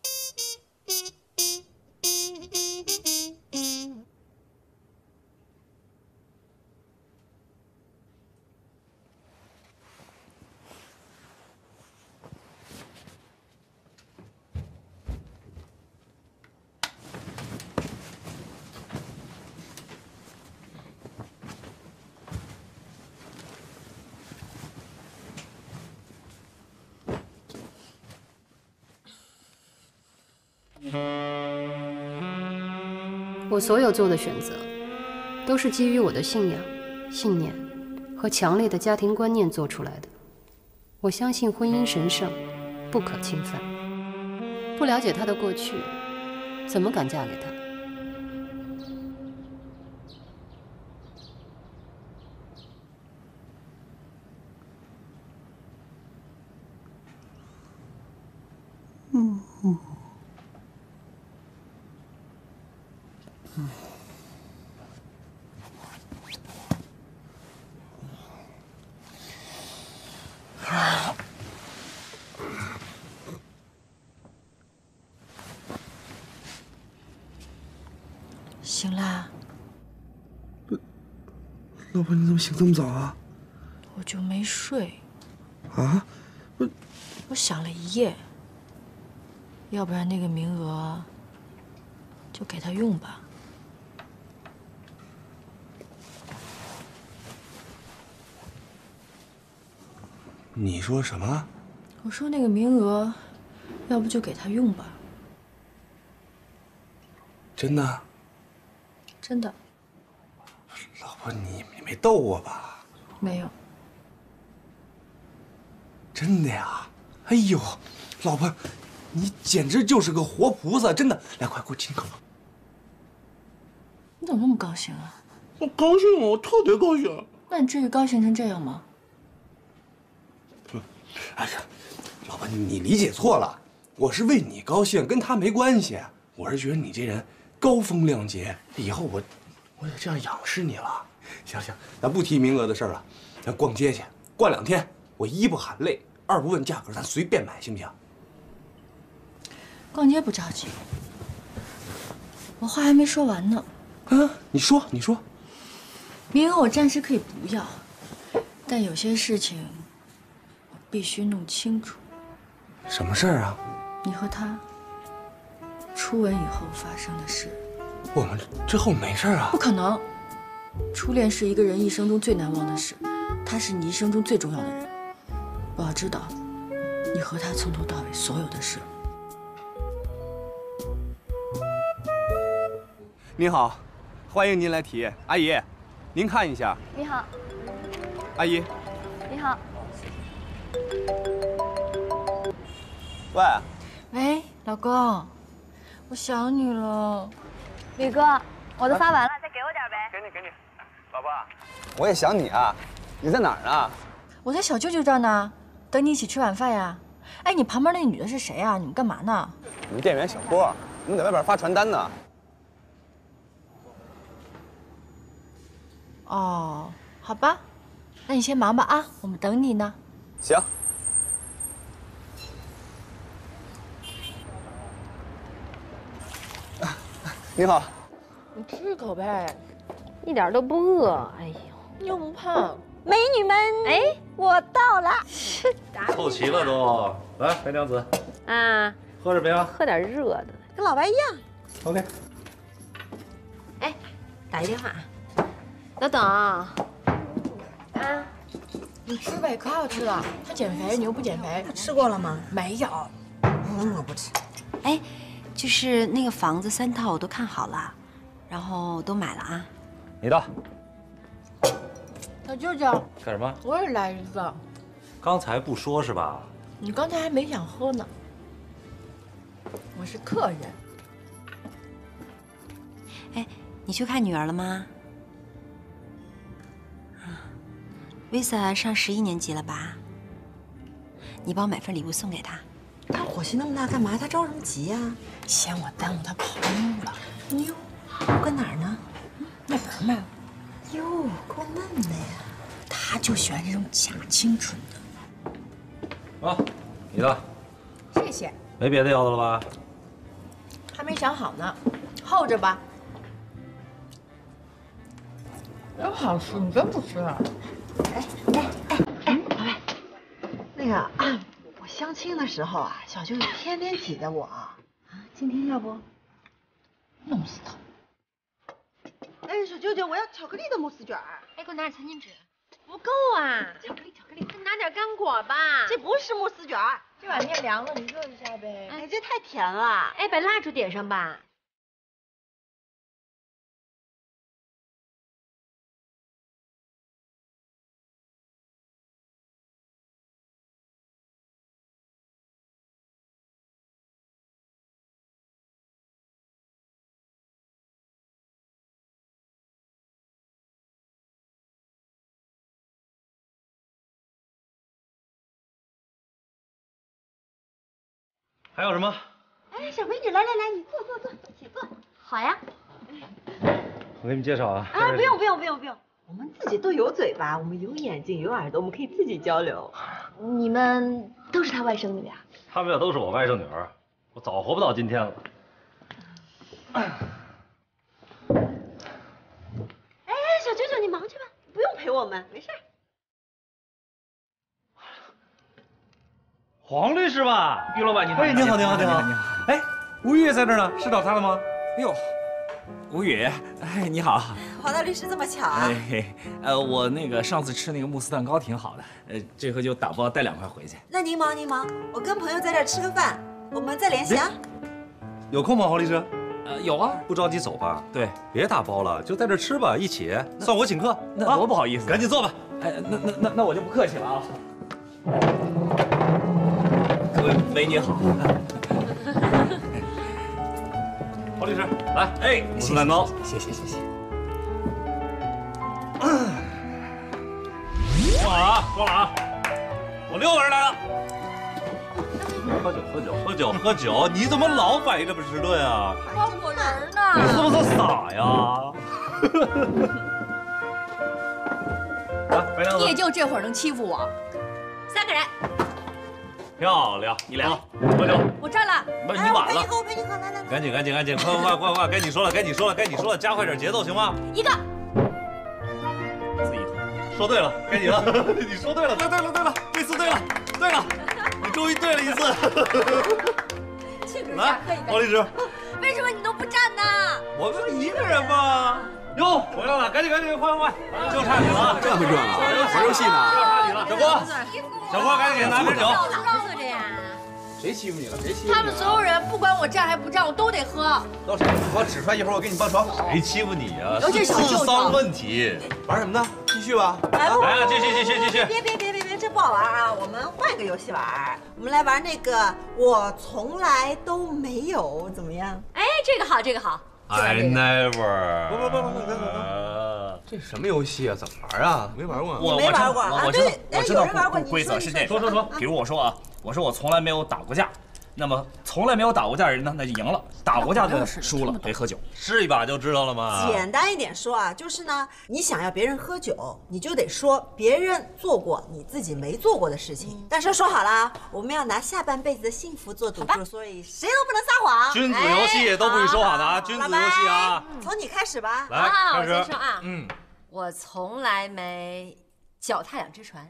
我所有做的选择，都是基于我的信仰、信念和强烈的家庭观念做出来的。我相信婚姻神圣，不可侵犯。不了解他的过去，怎么敢嫁给他？ 嗯嗯嗯。 醒啦？ 老婆，你怎么醒这么早啊？ 我就没睡。 啊？我我想了一夜，要不然那个名额就给他用吧。 你说什么？ 我说那个名额，要不就给他用吧。 真的？ 真的。 老婆，你你没逗我吧？ 没有。 真的呀？哎呦，老婆，你简直就是个活菩萨！真的，来，快给我亲口。 你怎么那么高兴啊？ 我高兴啊，我特别高兴。 那你至于高兴成这样吗？ 哎呀，老婆，你理解错了，我是为你高兴，跟他没关系。我是觉得你这人高风亮节，以后我我得这样仰视你了。行行，咱不提名额的事了，咱逛街去，逛两天。我一不喊累，二不问价格，咱随便买，行不行？ 逛街不着急，我话还没说完呢。 啊，你说，你说。 名额我暂时可以不要，但有些事情我必须弄清楚。 什么事儿啊？ 你和他初吻以后发生的事。 我们之后没事啊？ 不可能，初恋是一个人一生中最难忘的事，他是你一生中最重要的人。我要知道你和他从头到尾所有的事。 您好，欢迎您来体验。阿姨，您看一下。 你好。 阿姨。 你好。 喂。 喂，老公，我想你了。 宇哥，我都发完了，再给我点呗。 给你，给你。老婆，我也想你啊。你在哪儿呢？ 我在小舅舅这儿呢，等你一起吃晚饭呀。哎，你旁边那女的是谁啊？你们干嘛呢？ 我们店员小波，我们在外边发传单呢。 哦，好吧，那你先忙吧啊，我们等你呢。 行。你好。 你吃口呗， 一点都不饿。哎呦， 你又不胖。 美女们， 哎， 我到了。 凑齐了都，来，白娘子。 啊， 喝什么呀？ 喝点热的。 跟老白一样。 OK。 哎，打一电话。老董。啊。 你吃呗，可好吃了。他减肥，你又不减肥。 他吃过了吗？ 没有。 嗯，我不吃。 哎，就是那个房子三套我都看好了，然后都买了啊。 你的。 小舅舅。 干什么？ 我也来一个。 刚才不说是吧？ 你刚才还没想喝呢。我是客人。 哎，你去看女儿了吗？Visa 上十一年级了吧？你帮我买份礼物送给她。 他火气那么大干嘛？他着什么急呀？ 嫌我耽误他跑路了。 哟，搁哪儿呢？ 那边卖。 哟，够嫩的呀。 他就喜欢这种假清纯的。啊，你的。 谢谢。 没别的要的了吧？ 还没想好呢，候着吧。真好吃，你真不吃啊？ 哎哎哎哎，老白，那个，我相亲的时候啊，小舅舅天天挤着我啊，今天要不弄死他？哎，小舅舅，我要巧克力的慕斯卷。 哎，给我拿点餐巾纸。不够啊！巧克力，巧克力，再拿点干果吧。 这不是慕斯卷， 这碗面凉了，你热一下呗。 哎，这太甜了。 哎，把蜡烛点上吧。 还有什么？ 哎，小美女，来来来，你坐坐坐，请坐。 好呀。 我给你们介绍啊。 啊，不用不用不用不用，我们自己都有嘴巴，我们有眼睛有耳朵，我们可以自己交流。 你们都是他外甥女啊？ 他们要都是我外甥女儿，我早活不到今天了。 我们，没事。 黄律师吧？于老板你好。 哎，你好，你好，你好，你好。哎，吴宇也在这儿呢，是找他了吗？哎呦，吴宇，哎，你好。 黄大律师这么巧啊？ 哎，呃，我那个上次吃那个慕斯蛋糕挺好的，呃，这回就打包带两块回去。 那您忙您忙，我跟朋友在这儿吃个饭，我们再联系啊。 有空吗，黄律师？ 呃，有啊。 不着急走吧？ 对， 别打包了，就在这儿吃吧，一起，算我请客。 那多不好意思， 赶紧坐吧。 哎，那那那那我就不客气了啊。各位美女好。 黄律师，来，哎，慕斯蛋糕， 谢谢谢谢。 坐好了啊，坐好了啊，我六个人来了。喝酒喝酒喝酒喝酒！你怎么老反应这么迟钝啊？ 包果仁呢？ 你是不是傻呀？来，白娘子。 你也就这会儿能欺负我？三个人。 漂亮，你俩喝酒。 我占了。 不是你晚了。 我陪你喝，我陪你喝，来来来。 赶紧赶紧赶紧，快快快快！该你说了，该你说了，该你说了，加快点节奏行吗？ 一个。 自己喝。说对了，该你了。你说对了，对对了对了，这次对了，对了。你终于对了一次，来，黄律师， 为什么你都不站呢？ 我们一个人嘛。哟，回来了，赶紧赶紧，快快快，就差你了， 这么热闹，玩游戏呢？ 就差你了，小郭，小郭，赶紧给拿瓶酒。 坐着呀。 谁欺负你了？谁欺负你了？ 他们所有人不管我站还不站，我都得喝。 都谁？我指出来，一会儿我给你帮床。 谁欺负你呀？ 尤其是智商问题。 玩什么呢？继续吧。 来来，继续继续继续。 别别别别别，这不好玩啊！我们换个游戏玩，我们来玩那个我从来都没有，怎么样？ 哎，这个好，这个好。 I never。 不不不不不不，这什么游戏啊？怎么玩啊？没玩过。 我没玩过啊。 我知道， 对， 我知道有人玩过。 规则是这样。 说说说， 比如我说啊，我说我从来没有打过架，那么从来没有打过架的人呢，那就赢了；打过架的输了，得喝酒。 试一把就知道了嘛。 简单一点说啊，就是呢，你想要别人喝酒，你就得说别人做过你自己没做过的事情。但是说好了，我们要拿下半辈子的幸福做赌注，所以谁都不能撒谎。 君子游戏都不许说好的啊！君子游戏啊！ 从你开始吧。 来，开始。 我先说啊， 嗯， 我从来没脚踏两只船。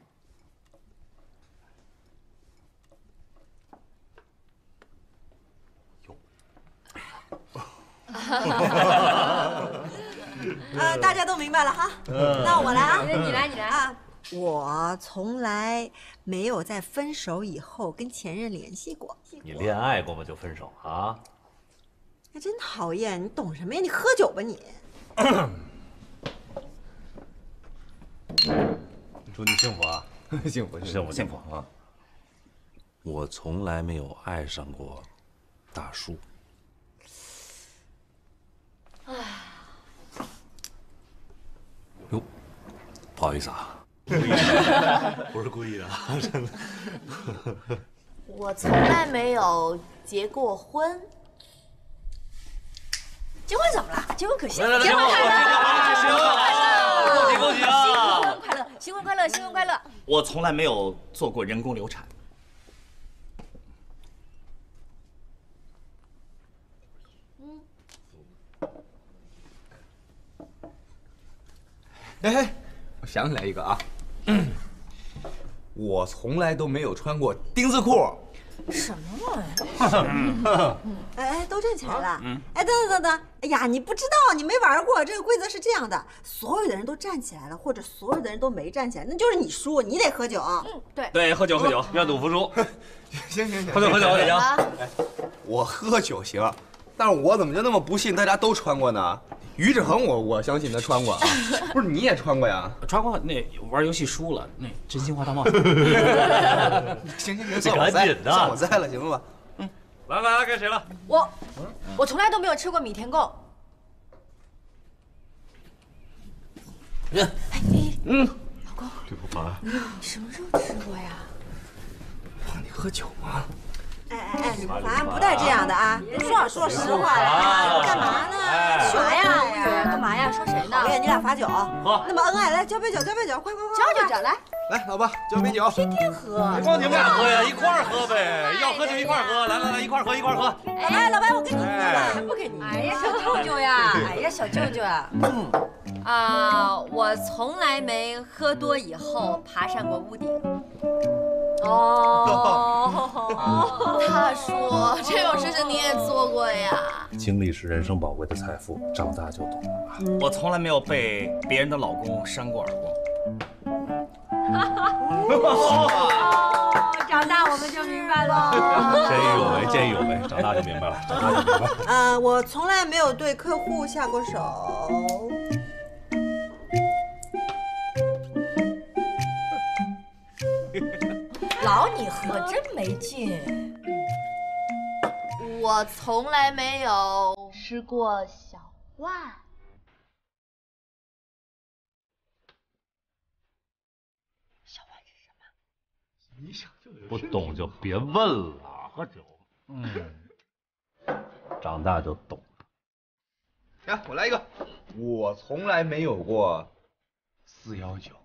呃，大家都明白了哈。那我来啊， 你来，你来啊！我从来没有在分手以后跟前任联系过。 你恋爱过吗？就分手啊？ 哎，真讨厌！你懂什么呀？你喝酒吧你。 祝你幸福啊！ 幸福， 幸福，幸福啊！我从来没有爱上过大叔。 哟，不好意思啊，不是故意的，真的。 我从来没有结过婚。 结婚怎么了？结婚可惜了！ 结婚快乐！ 新婚快乐！ 恭喜恭喜啊！ 新婚快乐！新婚快乐！新婚快乐！ 我从来没有做过人工流产。 哎，我想起来一个啊，嗯、我从来都没有穿过丁字裤。 什么玩意儿？哎哎，都站起来了。嗯、哎，等等等等，哎呀，你不知道，你没玩过。这个规则是这样的：所有的人都站起来了，或者所有的人都没站起来，那就是你输，你得喝酒。 嗯，对。 对，喝酒喝酒，愿赌服输。 行行行， 喝酒喝酒喝酒。 哎，我喝酒行，但是我怎么就那么不信大家都穿过呢？ 于志恒，我我相信他穿过啊，不是你也穿过呀？ 穿过，那玩游戏输了，那真心话大冒险。 行行行，算我栽，算我栽了，行了吧？ 嗯，来来来，该谁了？ 我，我从来都没有吃过米田共。 嗯，嗯， 老公， 这不怕？ 你什么时候吃过呀？ 怕你喝酒吗？ 哎哎，李不凡，不带这样的啊！说说实话呀，干嘛呢？ 说呀，吴宇，干嘛呀？说谁呢？ 讨厌你俩罚酒， 喝， 那么恩爱，来交杯酒，交杯酒，快快快！ 交就交，来来，老爸交杯酒， 天天喝， 光你们俩喝呀，一块儿喝呗，要喝就一块儿喝，来来来，一块儿喝，一块儿喝。 老白，老白，我跟你喝了， 不给你。 哎呀，小舅舅呀， 哎呀，小舅舅啊， 嗯，啊，我从来没喝多以后爬上过屋顶。 哦，他说这种事情你也做过呀？ 经历是人生宝贵的财富，长大就懂了吧。 我从来没有被别人的老公扇过耳光。 哦，长大我们就明白了。 见义勇为，见义勇为，长大就明白了，长大就明白了。 呃，我从来没有对客户下过手。 老你喝真没劲。我从来没有吃过小万。小万是什么？ 一想就有不懂就别问了，喝酒。嗯，长大就懂了。 来，我来一个。我从来没有过四幺九。